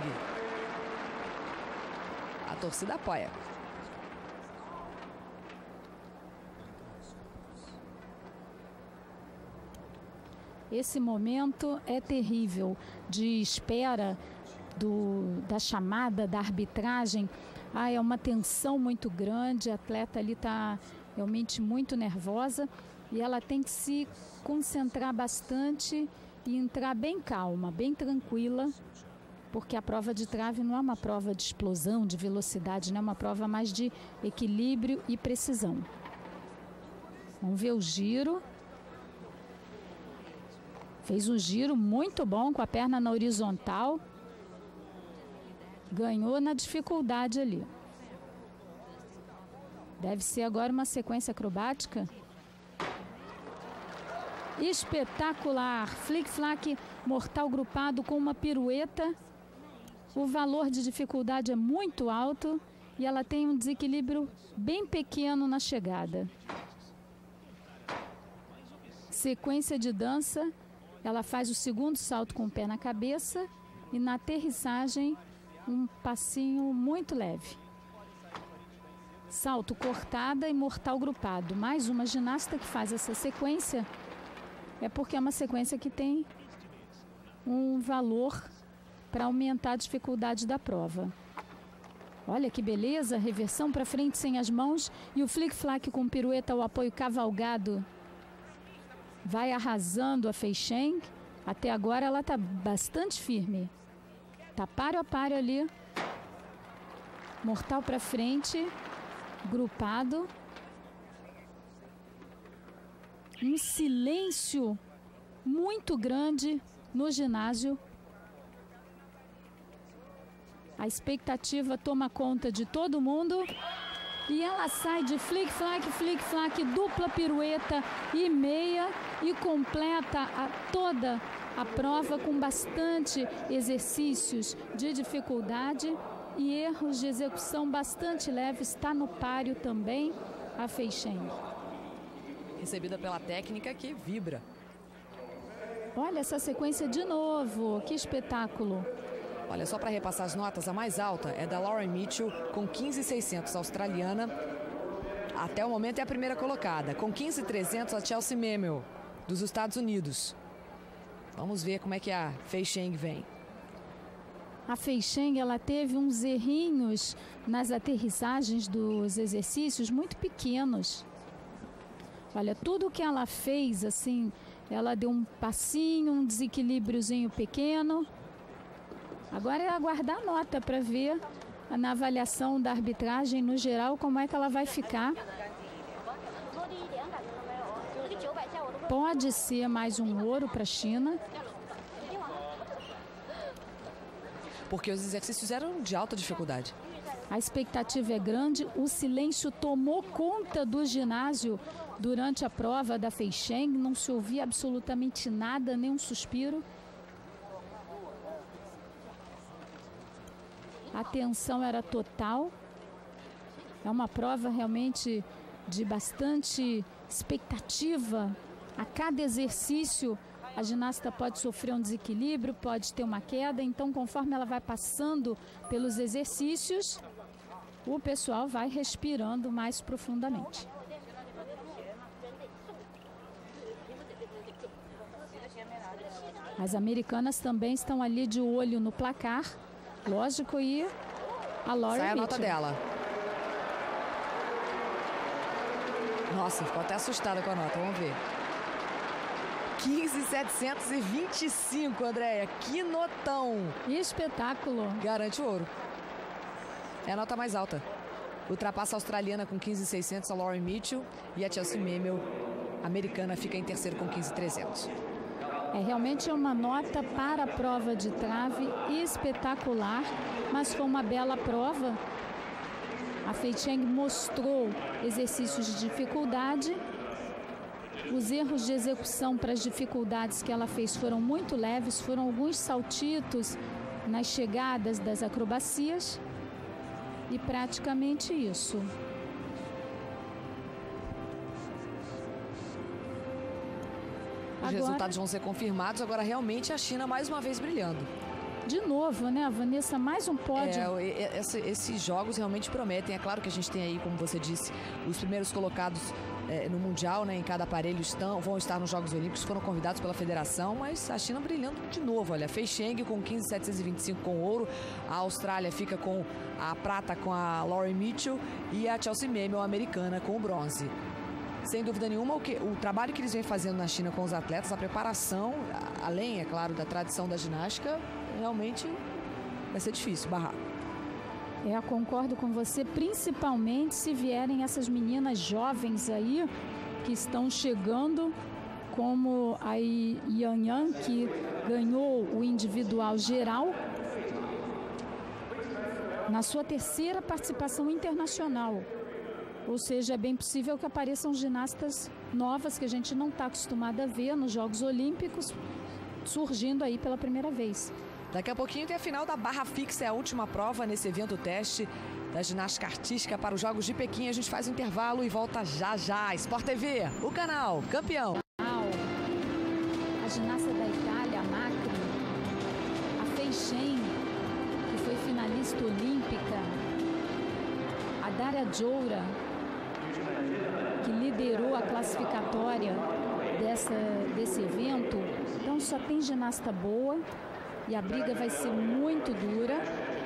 A torcida apoia. Esse momento é terrível de espera da chamada, da arbitragem. É uma tensão muito grande, a atleta ali está realmente muito nervosa e ela tem que se concentrar bastante e entrar bem calma, bem tranquila, porque a prova de trave não é uma prova de explosão, de velocidade, não é uma prova mais de equilíbrio e precisão. Vamos ver o giro. Fez um giro muito bom com a perna na horizontal. Ganhou na dificuldade ali. Deve ser agora uma sequência acrobática. Espetacular. Flick-flack mortal grupado com uma pirueta. O valor de dificuldade é muito alto e ela tem um desequilíbrio bem pequeno na chegada. Sequência de dança. Ela faz o segundo salto com o pé na cabeça e na aterrissagem um passinho muito leve. Salto cortada e mortal grupado. Mais uma ginasta que faz essa sequência é porque é uma sequência que tem um valor para aumentar a dificuldade da prova. Olha que beleza, reversão para frente sem as mãos e o flick-flack com pirueta ao apoio cavalgado. Vai arrasando a Fei Cheng. Até agora ela está bastante firme. Está páreo a páreo ali. Mortal para frente. Grupado. Um silêncio muito grande no ginásio. A expectativa toma conta de todo mundo. E ela sai de flick-flack, dupla pirueta e meia e completa toda a prova com bastante exercícios de dificuldade e erros de execução bastante leves. Está no páreo também a Fei Cheng. Recebida pela técnica que vibra. Olha essa sequência de novo, que espetáculo. Olha, só para repassar as notas, a mais alta é da Lauren Mitchell, com 15.600, australiana. Até o momento é a primeira colocada. Com 15.300, a Chelsea Memel, dos Estados Unidos. Vamos ver como é que a Fei Cheng vem. A Fei Cheng, ela teve uns errinhos nas aterrissagens dos exercícios muito pequenos. Olha, tudo que ela fez, assim, ela deu um passinho, um desequilíbriozinho pequeno. Agora é aguardar a nota para ver na avaliação da arbitragem no geral como é que ela vai ficar. Pode ser mais um ouro para a China. Porque os exercícios eram de alta dificuldade. A expectativa é grande, o silêncio tomou conta do ginásio durante a prova da Fei Cheng, não se ouvia absolutamente nada, nem um suspiro. A tensão era total. É uma prova realmente de bastante expectativa. A cada exercício, a ginasta pode sofrer um desequilíbrio, pode ter uma queda. Então, conforme ela vai passando pelos exercícios, o pessoal vai respirando mais profundamente. As americanas também estão ali de olho no placar. Lógico, e a Lauren Sai a Mitchell. nota dela. Nossa, ficou até assustada com a nota, vamos ver. 15.725, Andréia. Que notão! Espetáculo. Garante o ouro. É a nota mais alta. Ultrapassa a australiana com 15.600, a Lauren Mitchell. E a Chelsea Memel, americana, fica em terceiro com 15.300. É realmente uma nota para a prova de trave espetacular, mas foi uma bela prova. A Fei Cheng mostrou exercícios de dificuldade Os erros de execução para as dificuldades que ela fez foram muito leves, foram alguns saltitos nas chegadas das acrobacias e praticamente isso. Os resultados vão ser confirmados, agora realmente a China mais uma vez brilhando. De novo, né, Vanessa, mais um pódio. Esses jogos realmente prometem. É claro que a gente tem aí, como você disse, os primeiros colocados no Mundial, né, em cada aparelho vão estar nos Jogos Olímpicos, foram convidados pela federação, mas a China brilhando de novo. Olha, Fei Cheng com 15.725 com ouro, a Austrália fica com a prata com a Laurie Mitchell e a Chelsea Memel, americana, com o bronze. Sem dúvida nenhuma, o trabalho que eles vêm fazendo na China com os atletas, a preparação, além, é claro, da tradição da ginástica, realmente vai ser difícil barrar. Concordo com você, principalmente se vierem essas meninas jovens aí, que estão chegando, como a Yan Yan, que ganhou o individual geral na sua terceira participação internacional. Ou seja, é bem possível que apareçam ginastas novas que a gente não está acostumado a ver nos Jogos Olímpicos, surgindo aí pela primeira vez. Daqui a pouquinho tem a final da barra fixa, é a última prova nesse evento teste da ginástica artística para os Jogos de Pequim. A gente faz um intervalo e volta já já. Sport TV, o canal campeão. A ginasta da Itália, a Macri, a Fei Cheng, que foi finalista olímpica, a Daria Joura, que liderou a classificatória desse evento. Então só tem ginasta boa e a briga vai ser muito dura.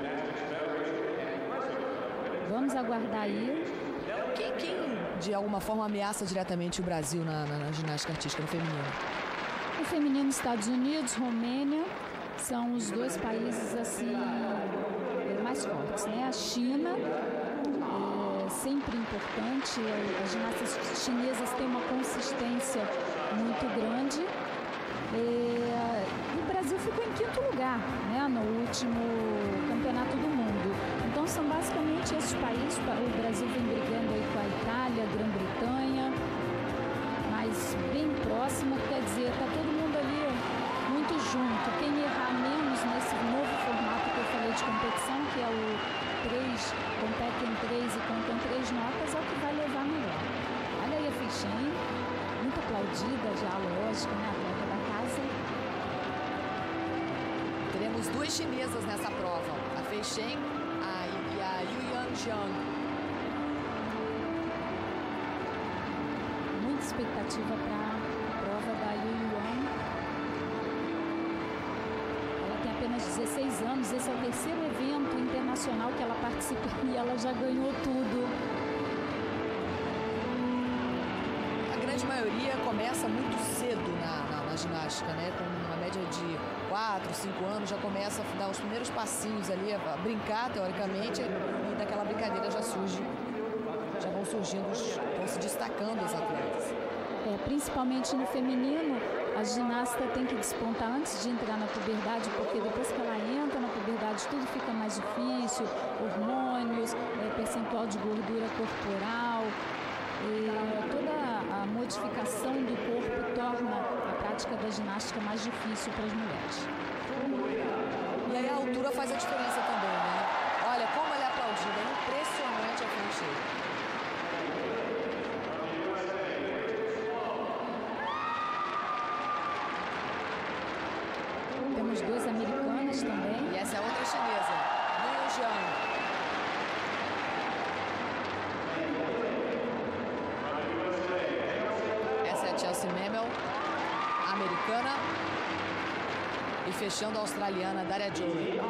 Vamos aguardar aí. Quem de alguma forma ameaça diretamente o Brasil na ginástica artística no feminino? No feminino, Estados Unidos, Romênia, são os dois países assim mais fortes, né? A China sempre importante, as ginastas chinesas têm uma consistência muito grande. O Brasil ficou em quinto lugar, né, no último campeonato do mundo. Então são basicamente esses países. O Brasil vem brigando aí com a Itália, a Grã-Bretanha, mas bem próximo, quer dizer, está todo mundo ali muito junto. Quem errar menos nesse novo formato que eu falei de competição, que é o 3, competem 3 e contam 3 notas, é o que vai levar melhor. Olha aí a Fei Cheng, muito aplaudida já, lógico, né, a atleta da casa. Teremos duas chinesas nessa prova, a Fei Cheng e a Yuyan Jiang. Muita expectativa para a prova da Yuyan. Ela tem apenas 16 anos, esse é o terceiro evento internacional que ela participa e ela já ganhou tudo. A grande maioria começa muito cedo na ginástica, né? Com uma média de 4, 5 anos, já começa a dar os primeiros passinhos ali, a brincar teoricamente, e daquela brincadeira já vão surgindo, vão se destacando os atletas. Principalmente no feminino, a ginasta tem que despontar antes de entrar na puberdade, porque depois que ela entra na puberdade tudo fica mais difícil, hormônios, percentual de gordura corporal, toda a modificação do corpo torna a prática da ginástica mais difícil para as mulheres. E aí a altura faz a diferença também, né? Olha como ela é aplaudida, é impressionante a Fei Cheng. Temos duas americanas também. E essa é outra chinesa, Yuyan Jiang. Essa é a Chelsea Memel, americana. E fechando a australiana, Daria Joura.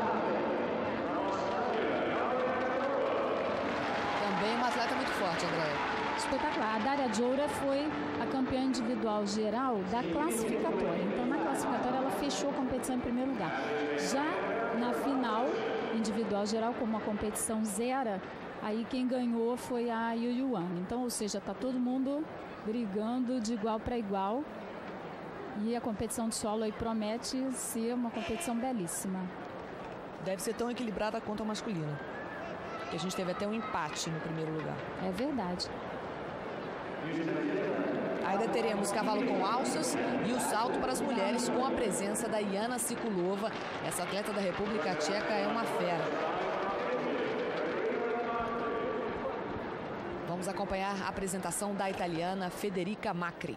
Também uma atleta muito forte, Andréia. Espetacular. A Daria Joura foi a campeã individual geral da classificatória. Então, na classificatória, ela fechou a competição em primeiro lugar. Já na final individual geral, como a competição zero, aí quem ganhou foi a Yuyan. Então, ou seja, está todo mundo brigando de igual para igual. E a competição de solo aí promete ser uma competição belíssima. Deve ser tão equilibrada quanto a masculina. Que a gente teve até um empate no primeiro lugar. É verdade. Ainda teremos cavalo com alças e o salto para as mulheres com a presença da Jana Sikulova. Essa atleta da República Tcheca é uma fera. Vamos acompanhar a apresentação da italiana Federica Macri.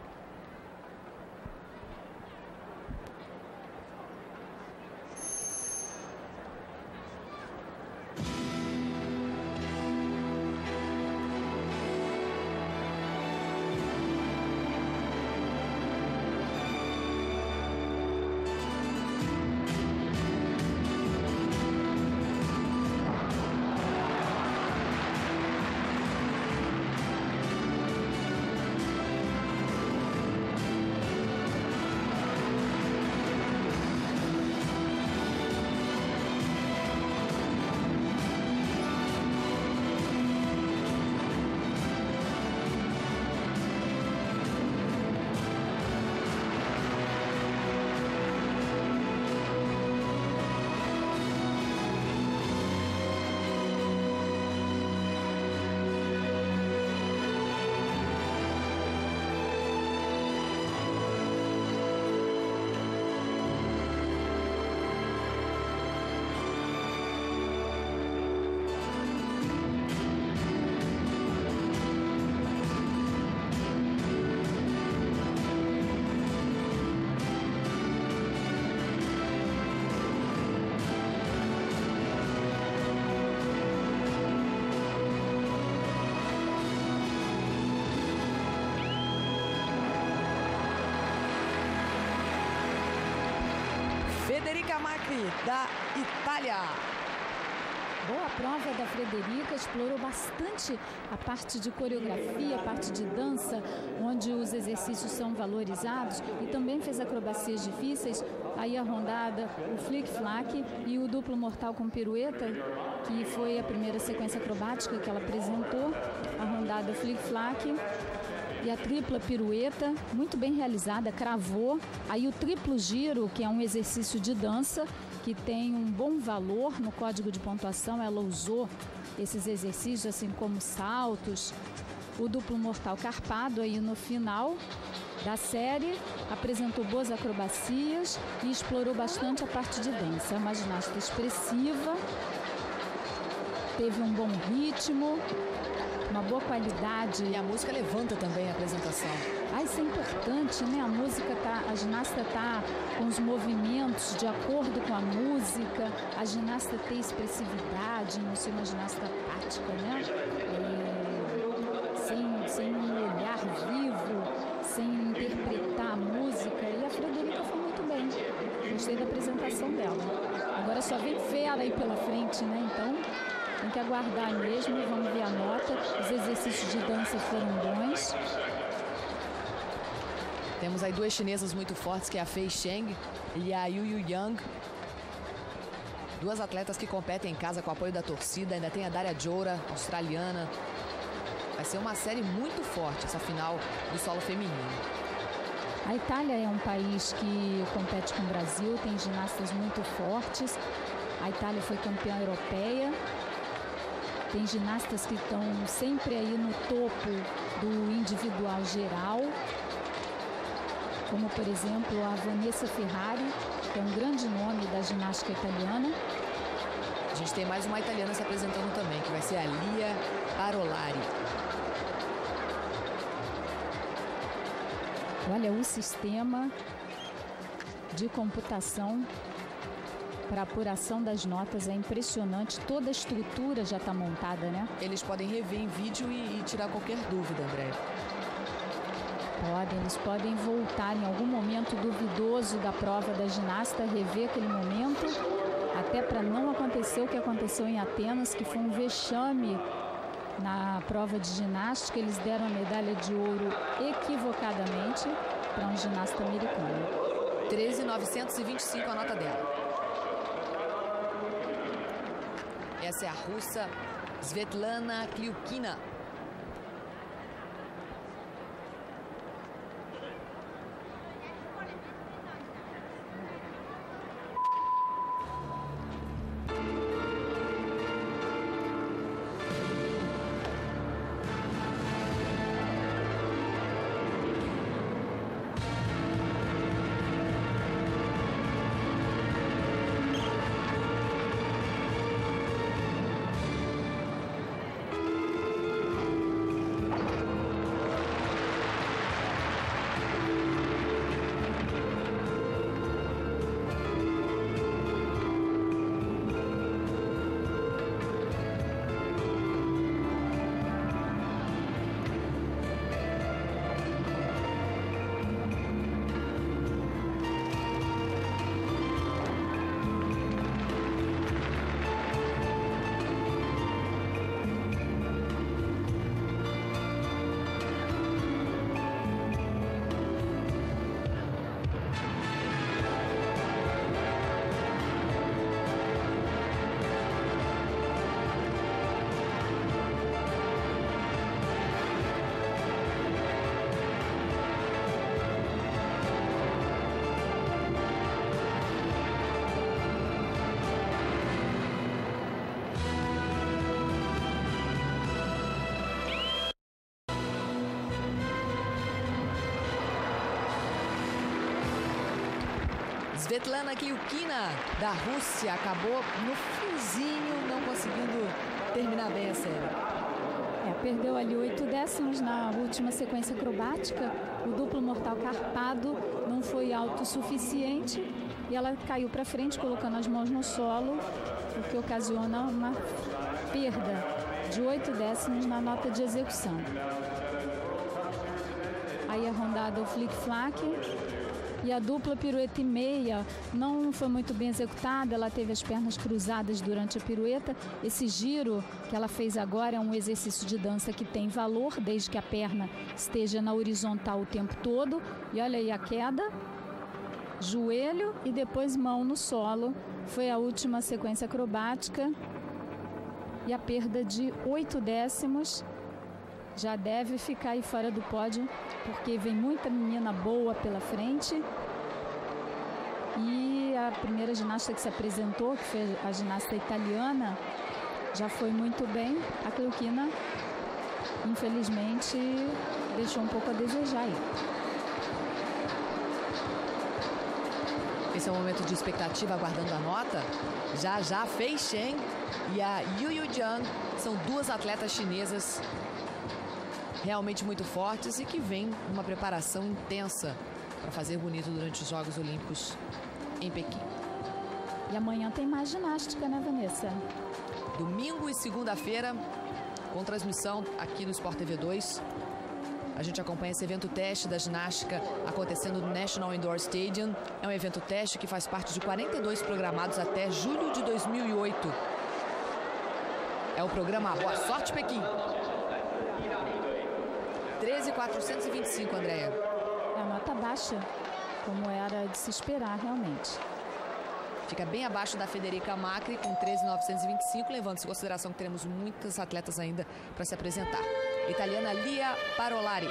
Federica Macri, da Itália. Boa prova da Frederica, explorou bastante a parte de coreografia, a parte de dança, onde os exercícios são valorizados, e também fez acrobacias difíceis, aí a rondada, o flick-flack e o duplo mortal com pirueta, que foi a primeira sequência acrobática que ela apresentou, a rondada flick-flack. E a tripla pirueta, muito bem realizada, cravou. Aí o triplo giro, que é um exercício de dança, que tem um bom valor no código de pontuação. Ela usou esses exercícios, assim como saltos. O duplo mortal carpado aí no final da série, apresentou boas acrobacias e explorou bastante a parte de dança. É uma ginasta expressiva, teve um bom ritmo, uma boa qualidade. E a música levanta também a apresentação. Isso é importante, né? A ginasta tá com os movimentos de acordo com a música, a ginasta tem expressividade, não ser uma ginasta tática, né? Sem um olhar vivo, sem interpretar a música. E a Frederica foi muito bem. Gostei da apresentação dela. Agora só vem fera aí pela frente, né? Então tem que aguardar mesmo, vamos ver a nota. Os exercícios de dança foram bons. Temos aí duas chinesas muito fortes, que é a Fei Sheng e a Yu Yang. Duas atletas que competem em casa com o apoio da torcida. Ainda tem a Daria Joura, australiana. Vai ser uma série muito forte, essa final do solo feminino. A Itália é um país que compete com o Brasil, tem ginastas muito fortes. A Itália foi campeã europeia. Tem ginastas que estão sempre aí no topo do individual geral, como, por exemplo, a Vanessa Ferrari, que é um grande nome da ginástica italiana. A gente tem mais uma italiana se apresentando também, que vai ser a Lia Parolari. Olha, o sistema de computação para apuração das notas é impressionante. Toda a estrutura já está montada, né? Eles podem rever em vídeo e tirar qualquer dúvida, André. Eles podem voltar em algum momento duvidoso da prova da ginasta, rever aquele momento, até para não acontecer o que aconteceu em Atenas, que foi um vexame na prova de ginástica. Eles deram a medalha de ouro equivocadamente para um ginasta americano. 13.925 a nota dela. Essa é a russa Svetlana Kliukina. Svetlana Kyukina, da Rússia, acabou no finzinho, não conseguindo terminar bem a série. Perdeu ali 8 décimos na última sequência acrobática. O duplo mortal carpado não foi alto o suficiente e ela caiu para frente, colocando as mãos no solo, o que ocasiona uma perda de 8 décimos na nota de execução. Aí a rondada o flic-flac. E a dupla pirueta e meia não foi muito bem executada, ela teve as pernas cruzadas durante a pirueta. Esse giro que ela fez agora é um exercício de dança que tem valor, desde que a perna esteja na horizontal o tempo todo. E olha aí a queda, joelho e depois mão no solo. Foi a última sequência acrobática e a perda de 8 décimos. Já deve ficar aí fora do pódio, porque vem muita menina boa pela frente. E a primeira ginasta que se apresentou, que foi a ginasta italiana, já foi muito bem. A Kyukina, infelizmente, deixou um pouco a desejar aí. Esse é um momento de expectativa, aguardando a nota. Já Fei Shen e a Yu Jiang são duas atletas chinesas realmente muito fortes e que vêm numa preparação intensa para fazer bonito durante os Jogos Olímpicos em Pequim. E amanhã tem mais ginástica, né, Vanessa? Domingo e segunda-feira, com transmissão aqui no Sport TV 2. A gente acompanha esse evento teste da ginástica acontecendo no National Indoor Stadium. É um evento teste que faz parte de 42 programados até julho de 2008. É o programa Boa Sorte Pequim. 13.425, Andréia. É a nota baixa, como era de se esperar, realmente. Fica bem abaixo da Federica Macri, com 13.925, levando-se em consideração que teremos muitas atletas ainda para se apresentar. Italiana Lia Parolari.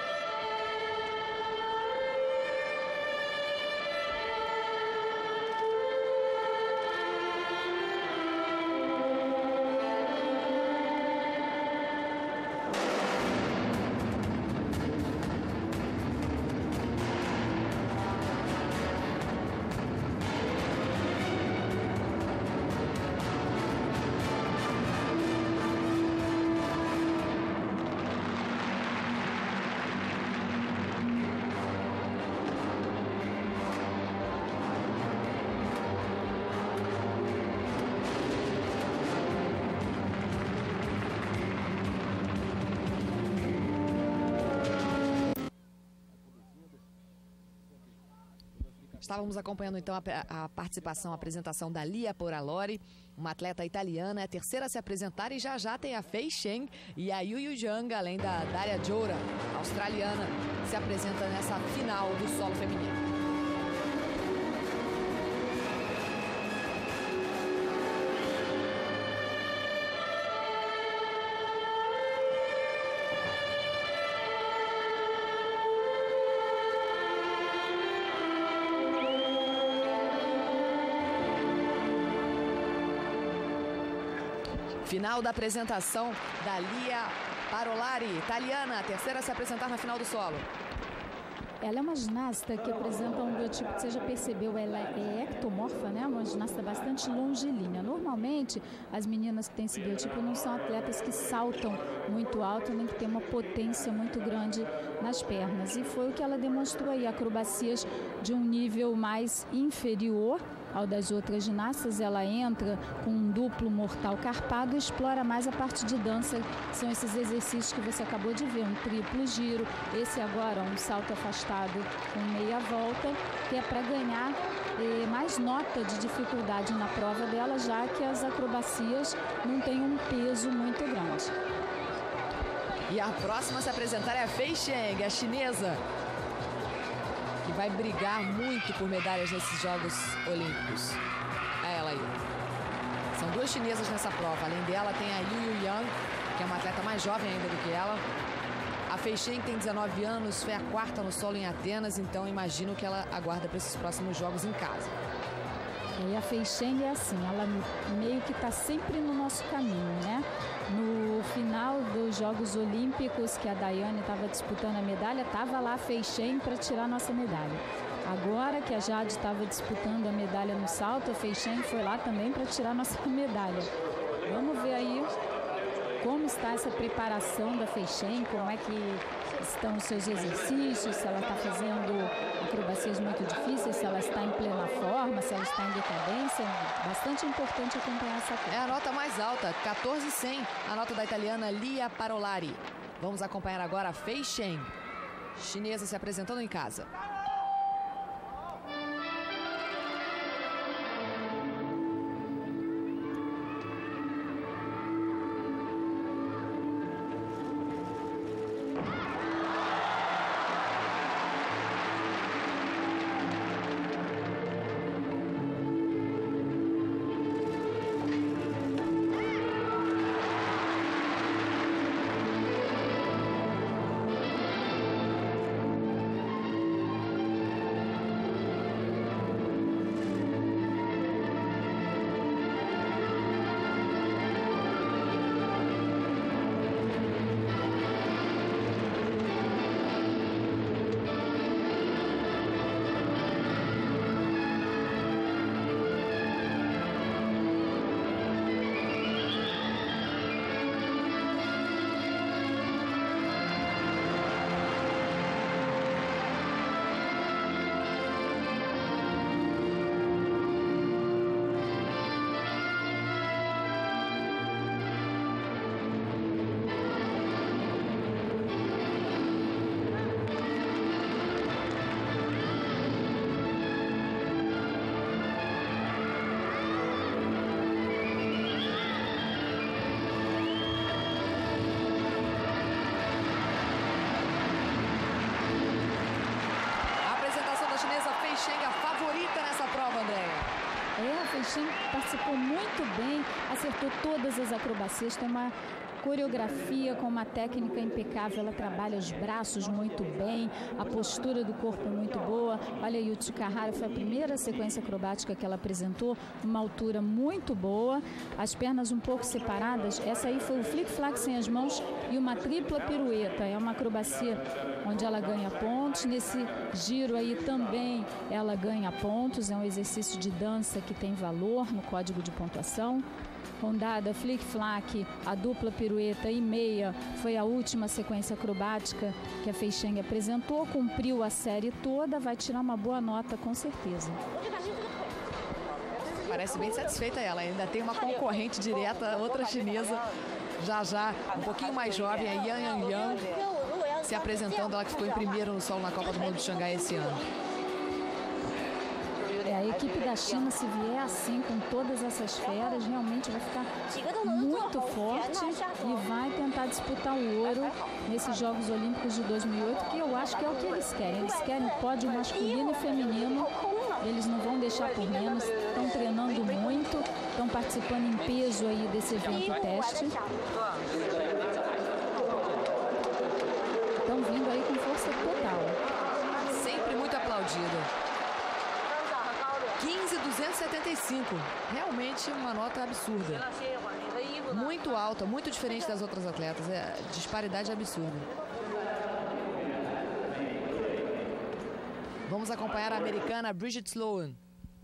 Estávamos acompanhando então a participação, a apresentação da Lia Parolari, uma atleta italiana, é a terceira a se apresentar, e já tem a Fei Shen e a Yu Jiang, além da Daria Joura, australiana, se apresenta nessa final do solo feminino. Final da apresentação da Lia Parolari, italiana, a terceira a se apresentar na final do solo. Ela é uma ginasta que apresenta um biotipo que você já percebeu, ela é ectomorfa, né? Uma ginasta bastante longilínea. Normalmente, as meninas que têm esse biotipo não são atletas que saltam muito alto, nem que têm uma potência muito grande nas pernas. E foi o que ela demonstrou aí, acrobacias de um nível mais inferior ao das outras ginastas. Ela entra com um duplo mortal carpado e explora mais a parte de dança. São esses exercícios que você acabou de ver, um triplo giro, esse agora um salto afastado com meia volta, que é para ganhar mais nota de dificuldade na prova dela, já que as acrobacias não têm um peso muito grande. E a próxima a se apresentar é a Fei Shen, a chinesa, que vai brigar muito por medalhas nesses Jogos Olímpicos. É ela aí. São duas chinesas nessa prova. Além dela tem a Yu Jiang, que é uma atleta mais jovem ainda do que ela. A Fei Shen tem 19 anos, foi a quarta no solo em Atenas, então imagino que ela aguarda para esses próximos jogos em casa. E a Fei Shen é assim, ela meio que está sempre no nosso caminho, né? No final dos Jogos Olímpicos, que a Daiane estava disputando a medalha, estava lá a Fei Shen para tirar a nossa medalha. Agora que a Jade estava disputando a medalha no salto, a Feixen foi lá também para tirar nossa medalha. Vamos ver aí como está essa preparação da Feixen, como é que estão os seus exercícios, se ela está fazendo acrobacias muito difíceis, se ela está em plena forma, se ela está em decadência. Bastante importante acompanhar essa coisa. É a nota mais alta, 14,100, a nota da italiana Lia Parolari. Vamos acompanhar agora a Feixen, chinesa, se apresentando em casa. A Feixen participou muito bem, acertou todas as acrobacias, tem uma coreografia com uma técnica impecável, ela trabalha os braços muito bem, a postura do corpo é muito boa. Olha aí, o Tsukahara foi a primeira sequência acrobática que ela apresentou, uma altura muito boa, as pernas um pouco separadas. Essa aí foi o flick-flack sem as mãos e uma tripla pirueta, é uma acrobacia onde ela ganha pontos. Nesse giro aí também ela ganha pontos, é um exercício de dança que tem valor no código de pontuação. Rondada, flick-flack, a dupla pirueta e meia foi a última sequência acrobática que a Feixen apresentou, cumpriu a série toda, vai tirar uma boa nota com certeza. Parece bem satisfeita ela, ainda tem uma concorrente direta, outra chinesa, já um pouquinho mais jovem, a Yang Yang, se apresentando, ela que ficou em primeiro no solo na Copa do Mundo de Xangai esse ano. A equipe da China, se vier assim, com todas essas feras, realmente vai ficar muito forte e vai tentar disputar o ouro nesses Jogos Olímpicos de 2008, que eu acho que é o que eles querem. Eles querem pódio masculino e feminino, eles não vão deixar por menos, estão treinando muito, estão participando em peso aí desse evento teste. Estão vindo aí com força total. Sempre muito aplaudida. 15.275, realmente uma nota absurda, muito alta, muito diferente das outras atletas, disparidade absurda. Vamos acompanhar a americana Bridget Sloan.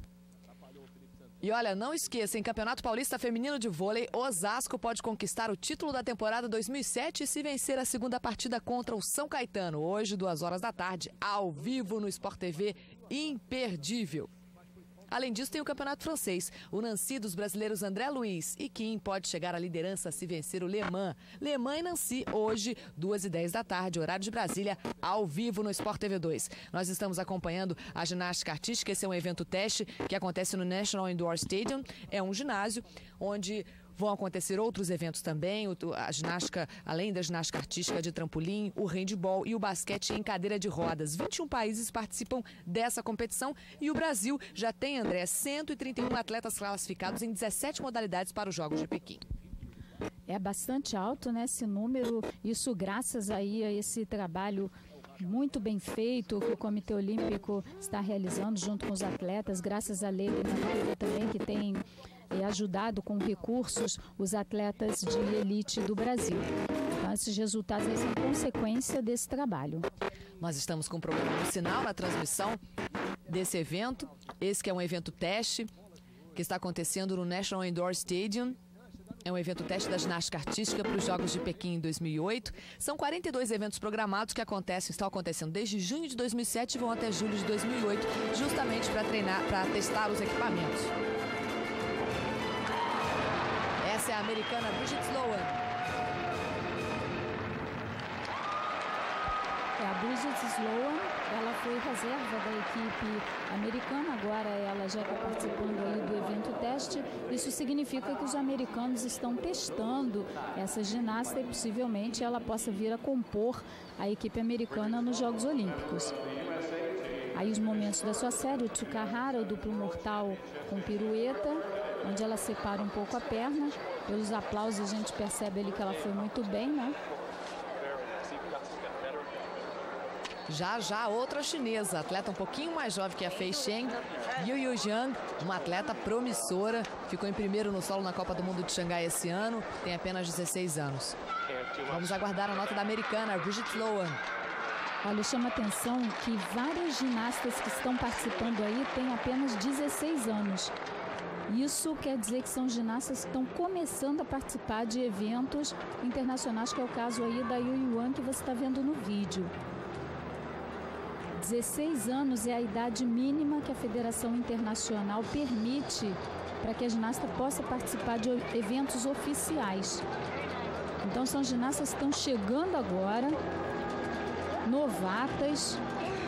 E olha, não esqueça, em Campeonato Paulista Feminino de Vôlei, Osasco pode conquistar o título da temporada 2007 se vencer a segunda partida contra o São Caetano, hoje 14h, ao vivo no Sport TV, imperdível. Além disso, tem o campeonato francês. O Nancy dos brasileiros André Luiz e Kim pode chegar à liderança se vencer o Le Mans. Le Mans e Nancy, hoje, 2h10, horário de Brasília, ao vivo no Sport TV 2. Nós estamos acompanhando a ginástica artística. Esse é um evento teste que acontece no National Indoor Stadium. É um ginásio onde vão acontecer outros eventos também, a ginástica, além da ginástica artística de trampolim, o handebol e o basquete em cadeira de rodas. 21 países participam dessa competição e o Brasil já tem, André, 131 atletas classificados em 17 modalidades para os Jogos de Pequim. É bastante alto, né, esse número, isso graças aí a esse trabalho muito bem feito que o Comitê Olímpico está realizando junto com os atletas, graças à lei também que tem ajudado com recursos os atletas de elite do Brasil. Então, esses resultados são consequência desse trabalho. Nós estamos com um problema no sinal na transmissão. desse evento. Esse que é um evento teste, que está acontecendo no National Indoor Stadium. É um evento teste da ginástica artística para os Jogos de Pequim em 2008. São 42 eventos programados que estão acontecendo desde junho de 2007 e vão até julho de 2008, justamente para testar os equipamentos. Essa é a americana Bridget Sloan. A Bridget Sloan, ela foi reserva da equipe americana, agora ela já está participando aí do evento teste. Isso significa que os americanos estão testando essa ginasta e possivelmente ela possa vir a compor a equipe americana nos Jogos Olímpicos. Aí os momentos da sua série, o Tsukahara, o duplo mortal com pirueta, onde ela separa um pouco a perna. Pelos aplausos a gente percebe ali que ela foi muito bem, né? Já outra chinesa, atleta um pouquinho mais jovem que a Fei Shen, Yu Zhang, uma atleta promissora, ficou em primeiro no solo na Copa do Mundo de Xangai esse ano, tem apenas 16 anos. Vamos aguardar a nota da americana, Bridget Sloan. Olha, chama atenção que várias ginastas que estão participando aí têm apenas 16 anos. Isso quer dizer que são ginastas que estão começando a participar de eventos internacionais, que é o caso aí da Yu Yuan que você está vendo no vídeo. 16 anos é a idade mínima que a Federação Internacional permite para que a ginasta possa participar de eventos oficiais. Então são ginastas que estão chegando agora, novatas.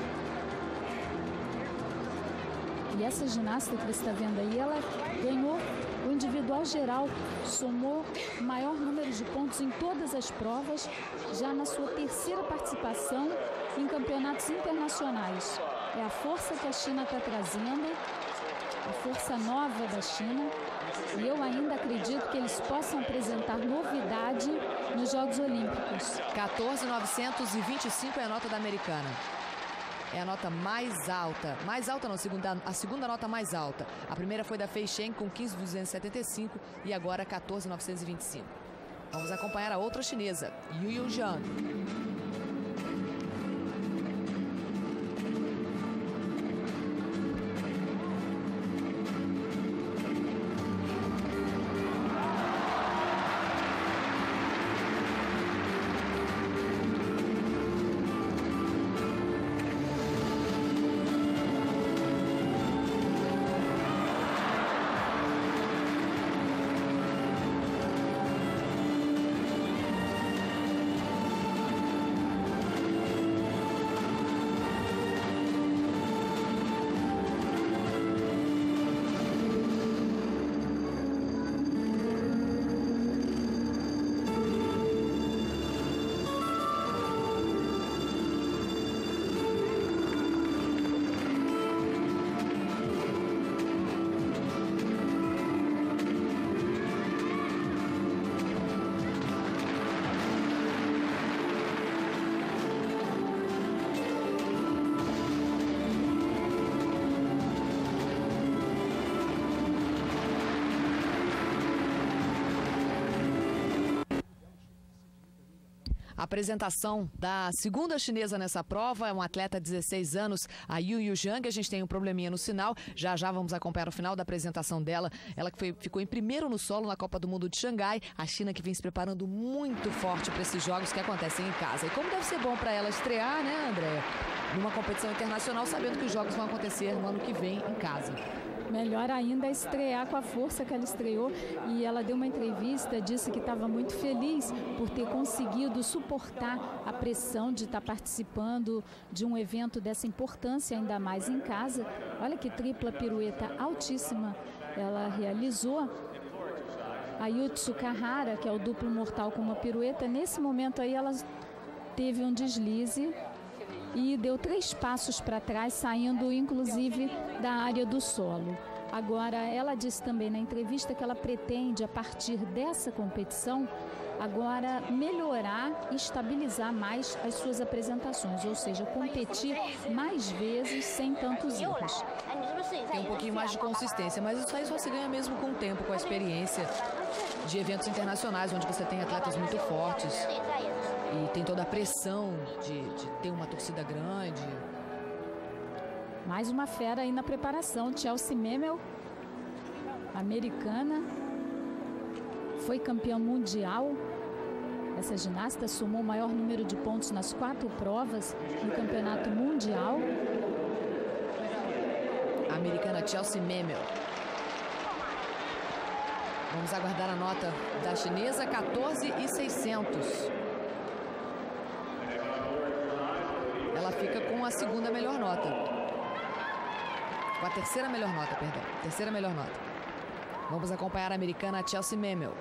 E essa ginasta que você está vendo aí, ela ganhou o individual geral, somou o maior número de pontos em todas as provas, já na sua terceira participação em campeonatos internacionais. É a força que a China está trazendo, a força nova da China, e eu ainda acredito que eles possam apresentar novidade nos Jogos Olímpicos. 14.925 é a nota da americana. É a nota mais alta não, a segunda nota mais alta. A primeira foi da Fei Shen com 15.275 e agora 14.925. Vamos acompanhar a outra chinesa, Yu Zhang. A apresentação da segunda chinesa nessa prova é uma atleta de 16 anos, a Yu Zhang. A gente tem um probleminha no sinal, já vamos acompanhar o final da apresentação dela. Ela que ficou em primeiro no solo na Copa do Mundo de Xangai. A China que vem se preparando muito forte para esses jogos que acontecem em casa. E como deve ser bom para ela estrear, né, Andréia? Numa competição internacional, sabendo que os jogos vão acontecer no ano que vem em casa. Melhor ainda é estrear com a força que ela estreou, e ela deu uma entrevista, disse que estava muito feliz por ter conseguido suportar a pressão de estar participando de um evento dessa importância, ainda mais em casa. Olha que tripla pirueta altíssima ela realizou. A Tsukahara, que é o duplo mortal com uma pirueta, nesse momento aí ela teve um deslize e deu 3 passos para trás, saindo inclusive da área do solo. Agora, ela disse também na entrevista que ela pretende, a partir dessa competição, agora melhorar e estabilizar mais as suas apresentações, ou seja, competir mais vezes sem tantos erros. Tem um pouquinho mais de consistência, mas isso aí só se ganha mesmo com o tempo, com a experiência de eventos internacionais, onde você tem atletas muito fortes e tem toda a pressão de ter uma torcida grande. Mais uma fera aí na preparação. Chelsea Memel, americana, foi campeã mundial. Essa ginasta somou o maior número de pontos nas 4 provas no campeonato mundial. A americana Chelsea Memel. Vamos aguardar a nota da chinesa, 14.600. Ela fica com a segunda melhor nota. Com a terceira melhor nota, perdão. Terceira melhor nota. Vamos acompanhar a americana Chelsea Memel.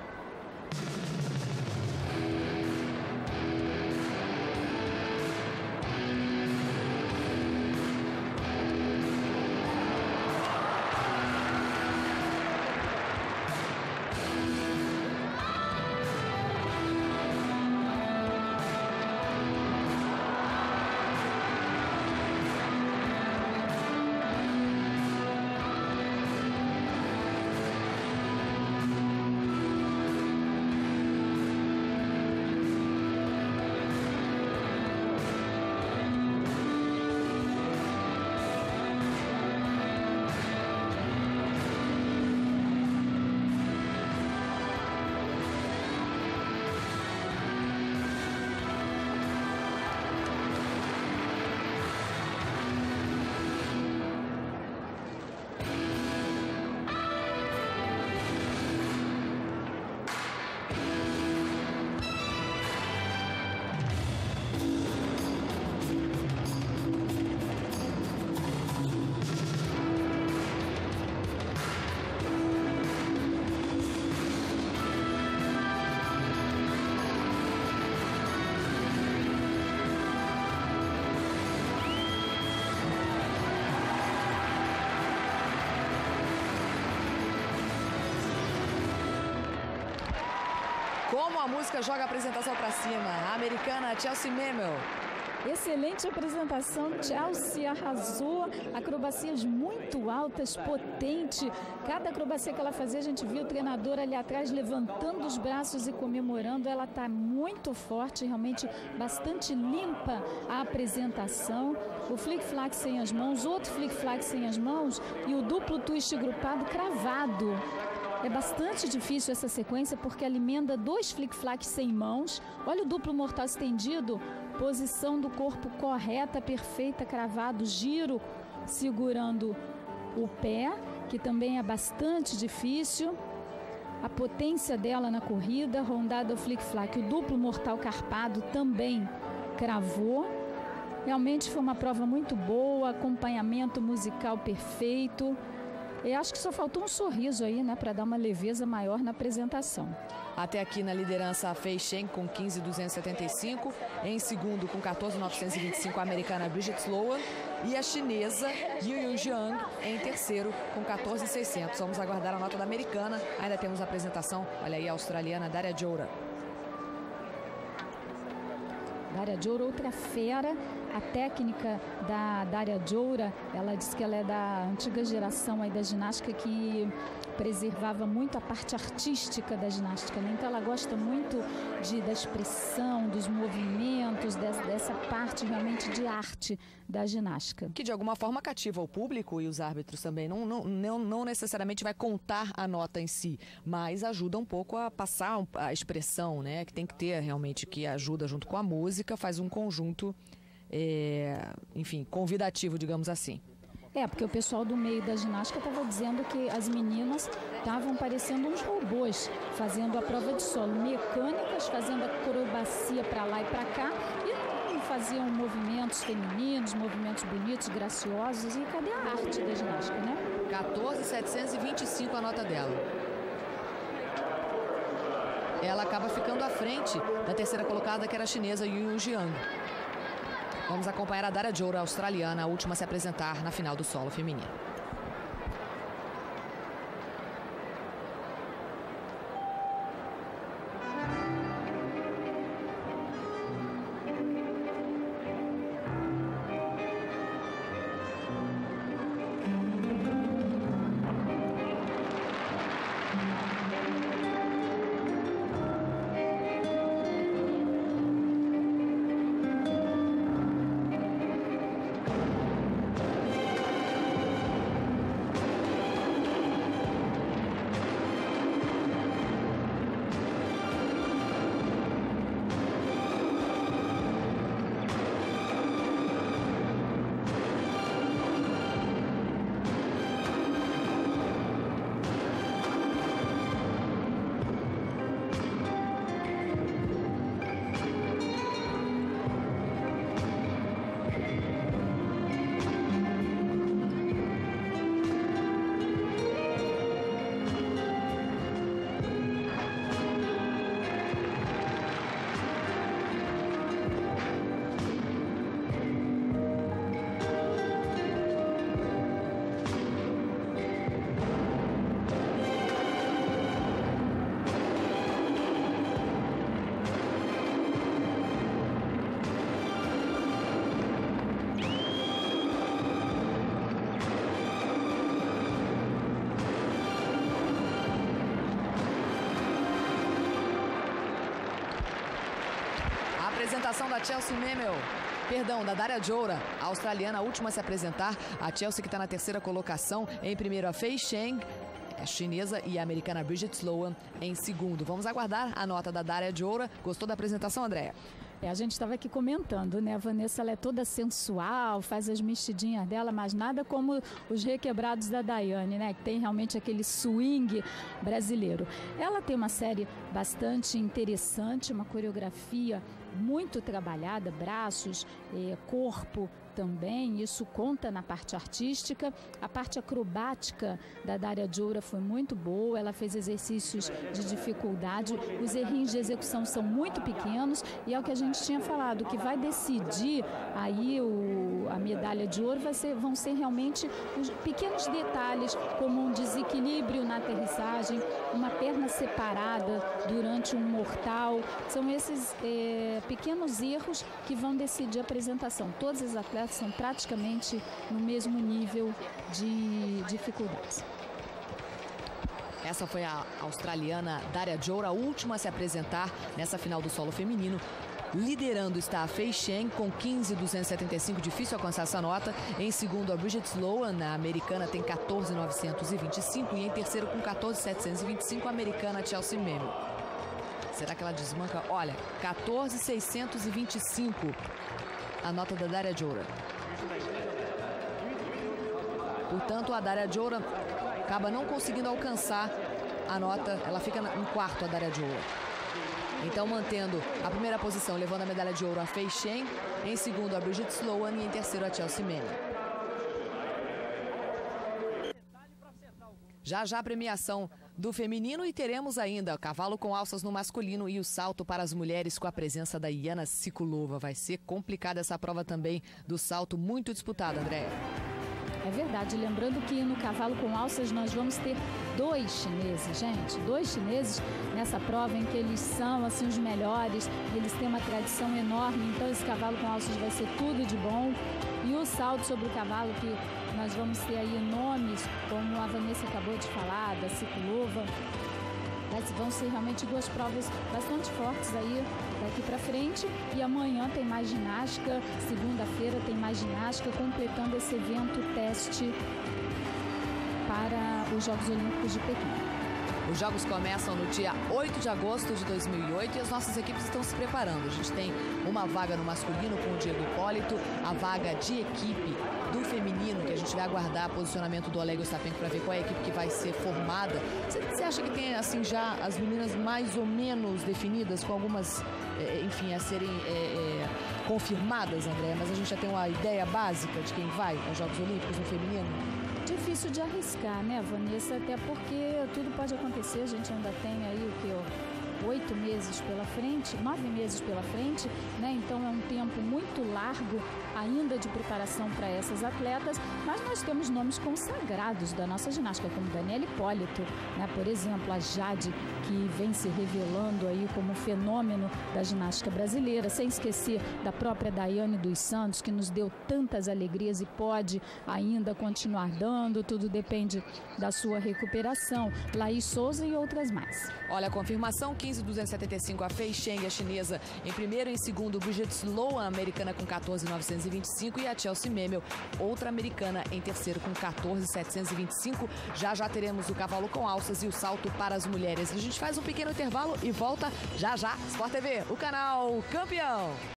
Como a música joga a apresentação para cima. A americana Chelsea Memel. Excelente apresentação, Chelsea arrasou, acrobacias muito altas, potente. Cada acrobacia que ela fazia, a gente viu o treinador ali atrás levantando os braços e comemorando. Ela está muito forte, realmente bastante limpa a apresentação. O flick-flack sem as mãos, outro flick-flack sem as mãos e o duplo twist grupado cravado. É bastante difícil essa sequência porque ela emenda 2 flick-flacks sem mãos. Olha o duplo mortal estendido, posição do corpo correta, perfeita, cravado, giro, segurando o pé, que também é bastante difícil. A potência dela na corrida, rondada ao flick-flack, o duplo mortal carpado também cravou. Realmente foi uma prova muito boa, acompanhamento musical perfeito. Eu acho que só faltou um sorriso aí, né, para dar uma leveza maior na apresentação. Até aqui na liderança a Fei Shen com 15.275, em segundo com 14.925 a americana Bridget Sloan e a chinesa Yu Jiang em terceiro com 14.600. Vamos aguardar a nota da americana. Ainda temos a apresentação, olha aí, a australiana Daria Joura. Daria Joura, outra fera. A técnica da Daria Joura, ela diz que ela é da antiga geração aí da ginástica que preservava muito a parte artística da ginástica, né? Então ela gosta muito da expressão, dos movimentos, dessa parte realmente de arte da ginástica. Que de alguma forma cativa o público e os árbitros também. Não necessariamente vai contar a nota em si, mas ajuda um pouco a passar a expressão, né? Que tem que ter realmente, que ajuda junto com a música, faz um conjunto, enfim, convidativo, digamos assim. Porque o pessoal do meio da ginástica estava dizendo que as meninas estavam parecendo uns robôs, fazendo a prova de solo, mecânicas, fazendo acrobacia para lá e para cá, e não faziam movimentos femininos, movimentos bonitos, graciosos. E cadê a arte da ginástica, né? 14.725 a nota dela. Ela acaba ficando à frente da terceira colocada, que era a chinesa Yu Jiang. Vamos acompanhar a Daria Joura, australiana, a última a se apresentar na final do solo feminino. apresentação da Chelsea Memel. Perdão, da Daria Joura, a australiana, a última a se apresentar. A Chelsea que está na terceira colocação. Em primeiro, a Fei Cheng, a chinesa, e a americana Bridget Sloan em segundo. Vamos aguardar a nota da Daria Joura. Gostou da apresentação, Andréa? A gente estava aqui comentando, né? A Vanessa, ela é toda sensual, faz as mexidinhas dela, mas nada como os requebrados da Daiane, né? Que tem realmente aquele swing brasileiro. Ela tem uma série bastante interessante, uma coreografia muito trabalhada, braços, corpo também, isso conta na parte artística. A parte acrobática da Daria Joura foi muito boa, ela fez exercícios de dificuldade, os errinhos de execução são muito pequenos e é o que a gente tinha falado, que vai decidir aí a medalha de ouro vão ser realmente os pequenos detalhes, como um desequilíbrio na aterrissagem, uma perna separada durante um mortal, são esses pequenos erros que vão decidir a apresentação. Todas as atletas são praticamente no mesmo nível de dificuldades. Essa foi a australiana Daria Joura, a última a se apresentar nessa final do solo feminino. Liderando está a Fei Cheng com 15.275, difícil alcançar essa nota. Em segundo, a Bridget Sloan, a americana, tem 14.925. E em terceiro, com 14.725, a americana Chelsea Memel. Será que ela desmanca? Olha, 14.625 a nota da Daria Joura. Portanto, a Daria Joura acaba não conseguindo alcançar a nota. Ela fica em quarto, a Daria Joura. Então, mantendo a primeira posição, levando a medalha de ouro a Fei Cheng. Em segundo, a Bridget Sloan. E em terceiro, a Chelsea Memel. Já a premiação do feminino e teremos ainda o cavalo com alças no masculino e o salto para as mulheres com a presença da Yana Sikulova. Vai ser complicada essa prova também do salto, muito disputada, Andréa. É verdade, lembrando que no cavalo com alças nós vamos ter 2 chineses, gente, 2 chineses nessa prova em que eles são assim os melhores, eles têm uma tradição enorme, então esse cavalo com alças vai ser tudo de bom. E o salto sobre o cavalo, que nós vamos ter aí nomes, como a Vanessa acabou de falar, da Sikulova. Vão ser realmente 2 provas bastante fortes aí daqui para frente. E amanhã tem mais ginástica, segunda-feira tem mais ginástica, completando esse evento teste para os Jogos Olímpicos de Pequim. Os jogos começam no dia 8 de agosto de 2008 e as nossas equipes estão se preparando. A gente tem uma vaga no masculino com o Diego Hipólito, a vaga de equipe do feminino, que a gente vai aguardar o posicionamento do Oleg Ostapenko para ver qual é a equipe que vai ser formada. Você acha que tem assim já as meninas mais ou menos definidas, com algumas, enfim, a serem confirmadas, André? Mas a gente já tem uma ideia básica de quem vai aos Jogos Olímpicos no feminino? Difícil de arriscar, né, Vanessa? Até porque tudo pode acontecer. A gente ainda tem aí o que? 8 meses pela frente, 9 meses pela frente, né? Então é um tempo muito largo ainda de preparação para essas atletas, mas nós temos nomes consagrados da nossa ginástica, como Daniela Hipólito, né? Por exemplo, a Jade, que vem se revelando aí como fenômeno da ginástica brasileira, sem esquecer da própria Daiane dos Santos, que nos deu tantas alegrias e pode ainda continuar dando, tudo depende da sua recuperação. Laís Souza e outras mais. Olha, a confirmação, 15.275 a Fei Cheng, a chinesa, em primeiro. Em segundo, Bridget Sloan, a americana, com 14.925. E a Chelsea Memel, outra americana, em terceiro, com 14.725. Já teremos o cavalo com alças e o salto para as mulheres. A gente faz um pequeno intervalo e volta já. Sport TV, o canal campeão.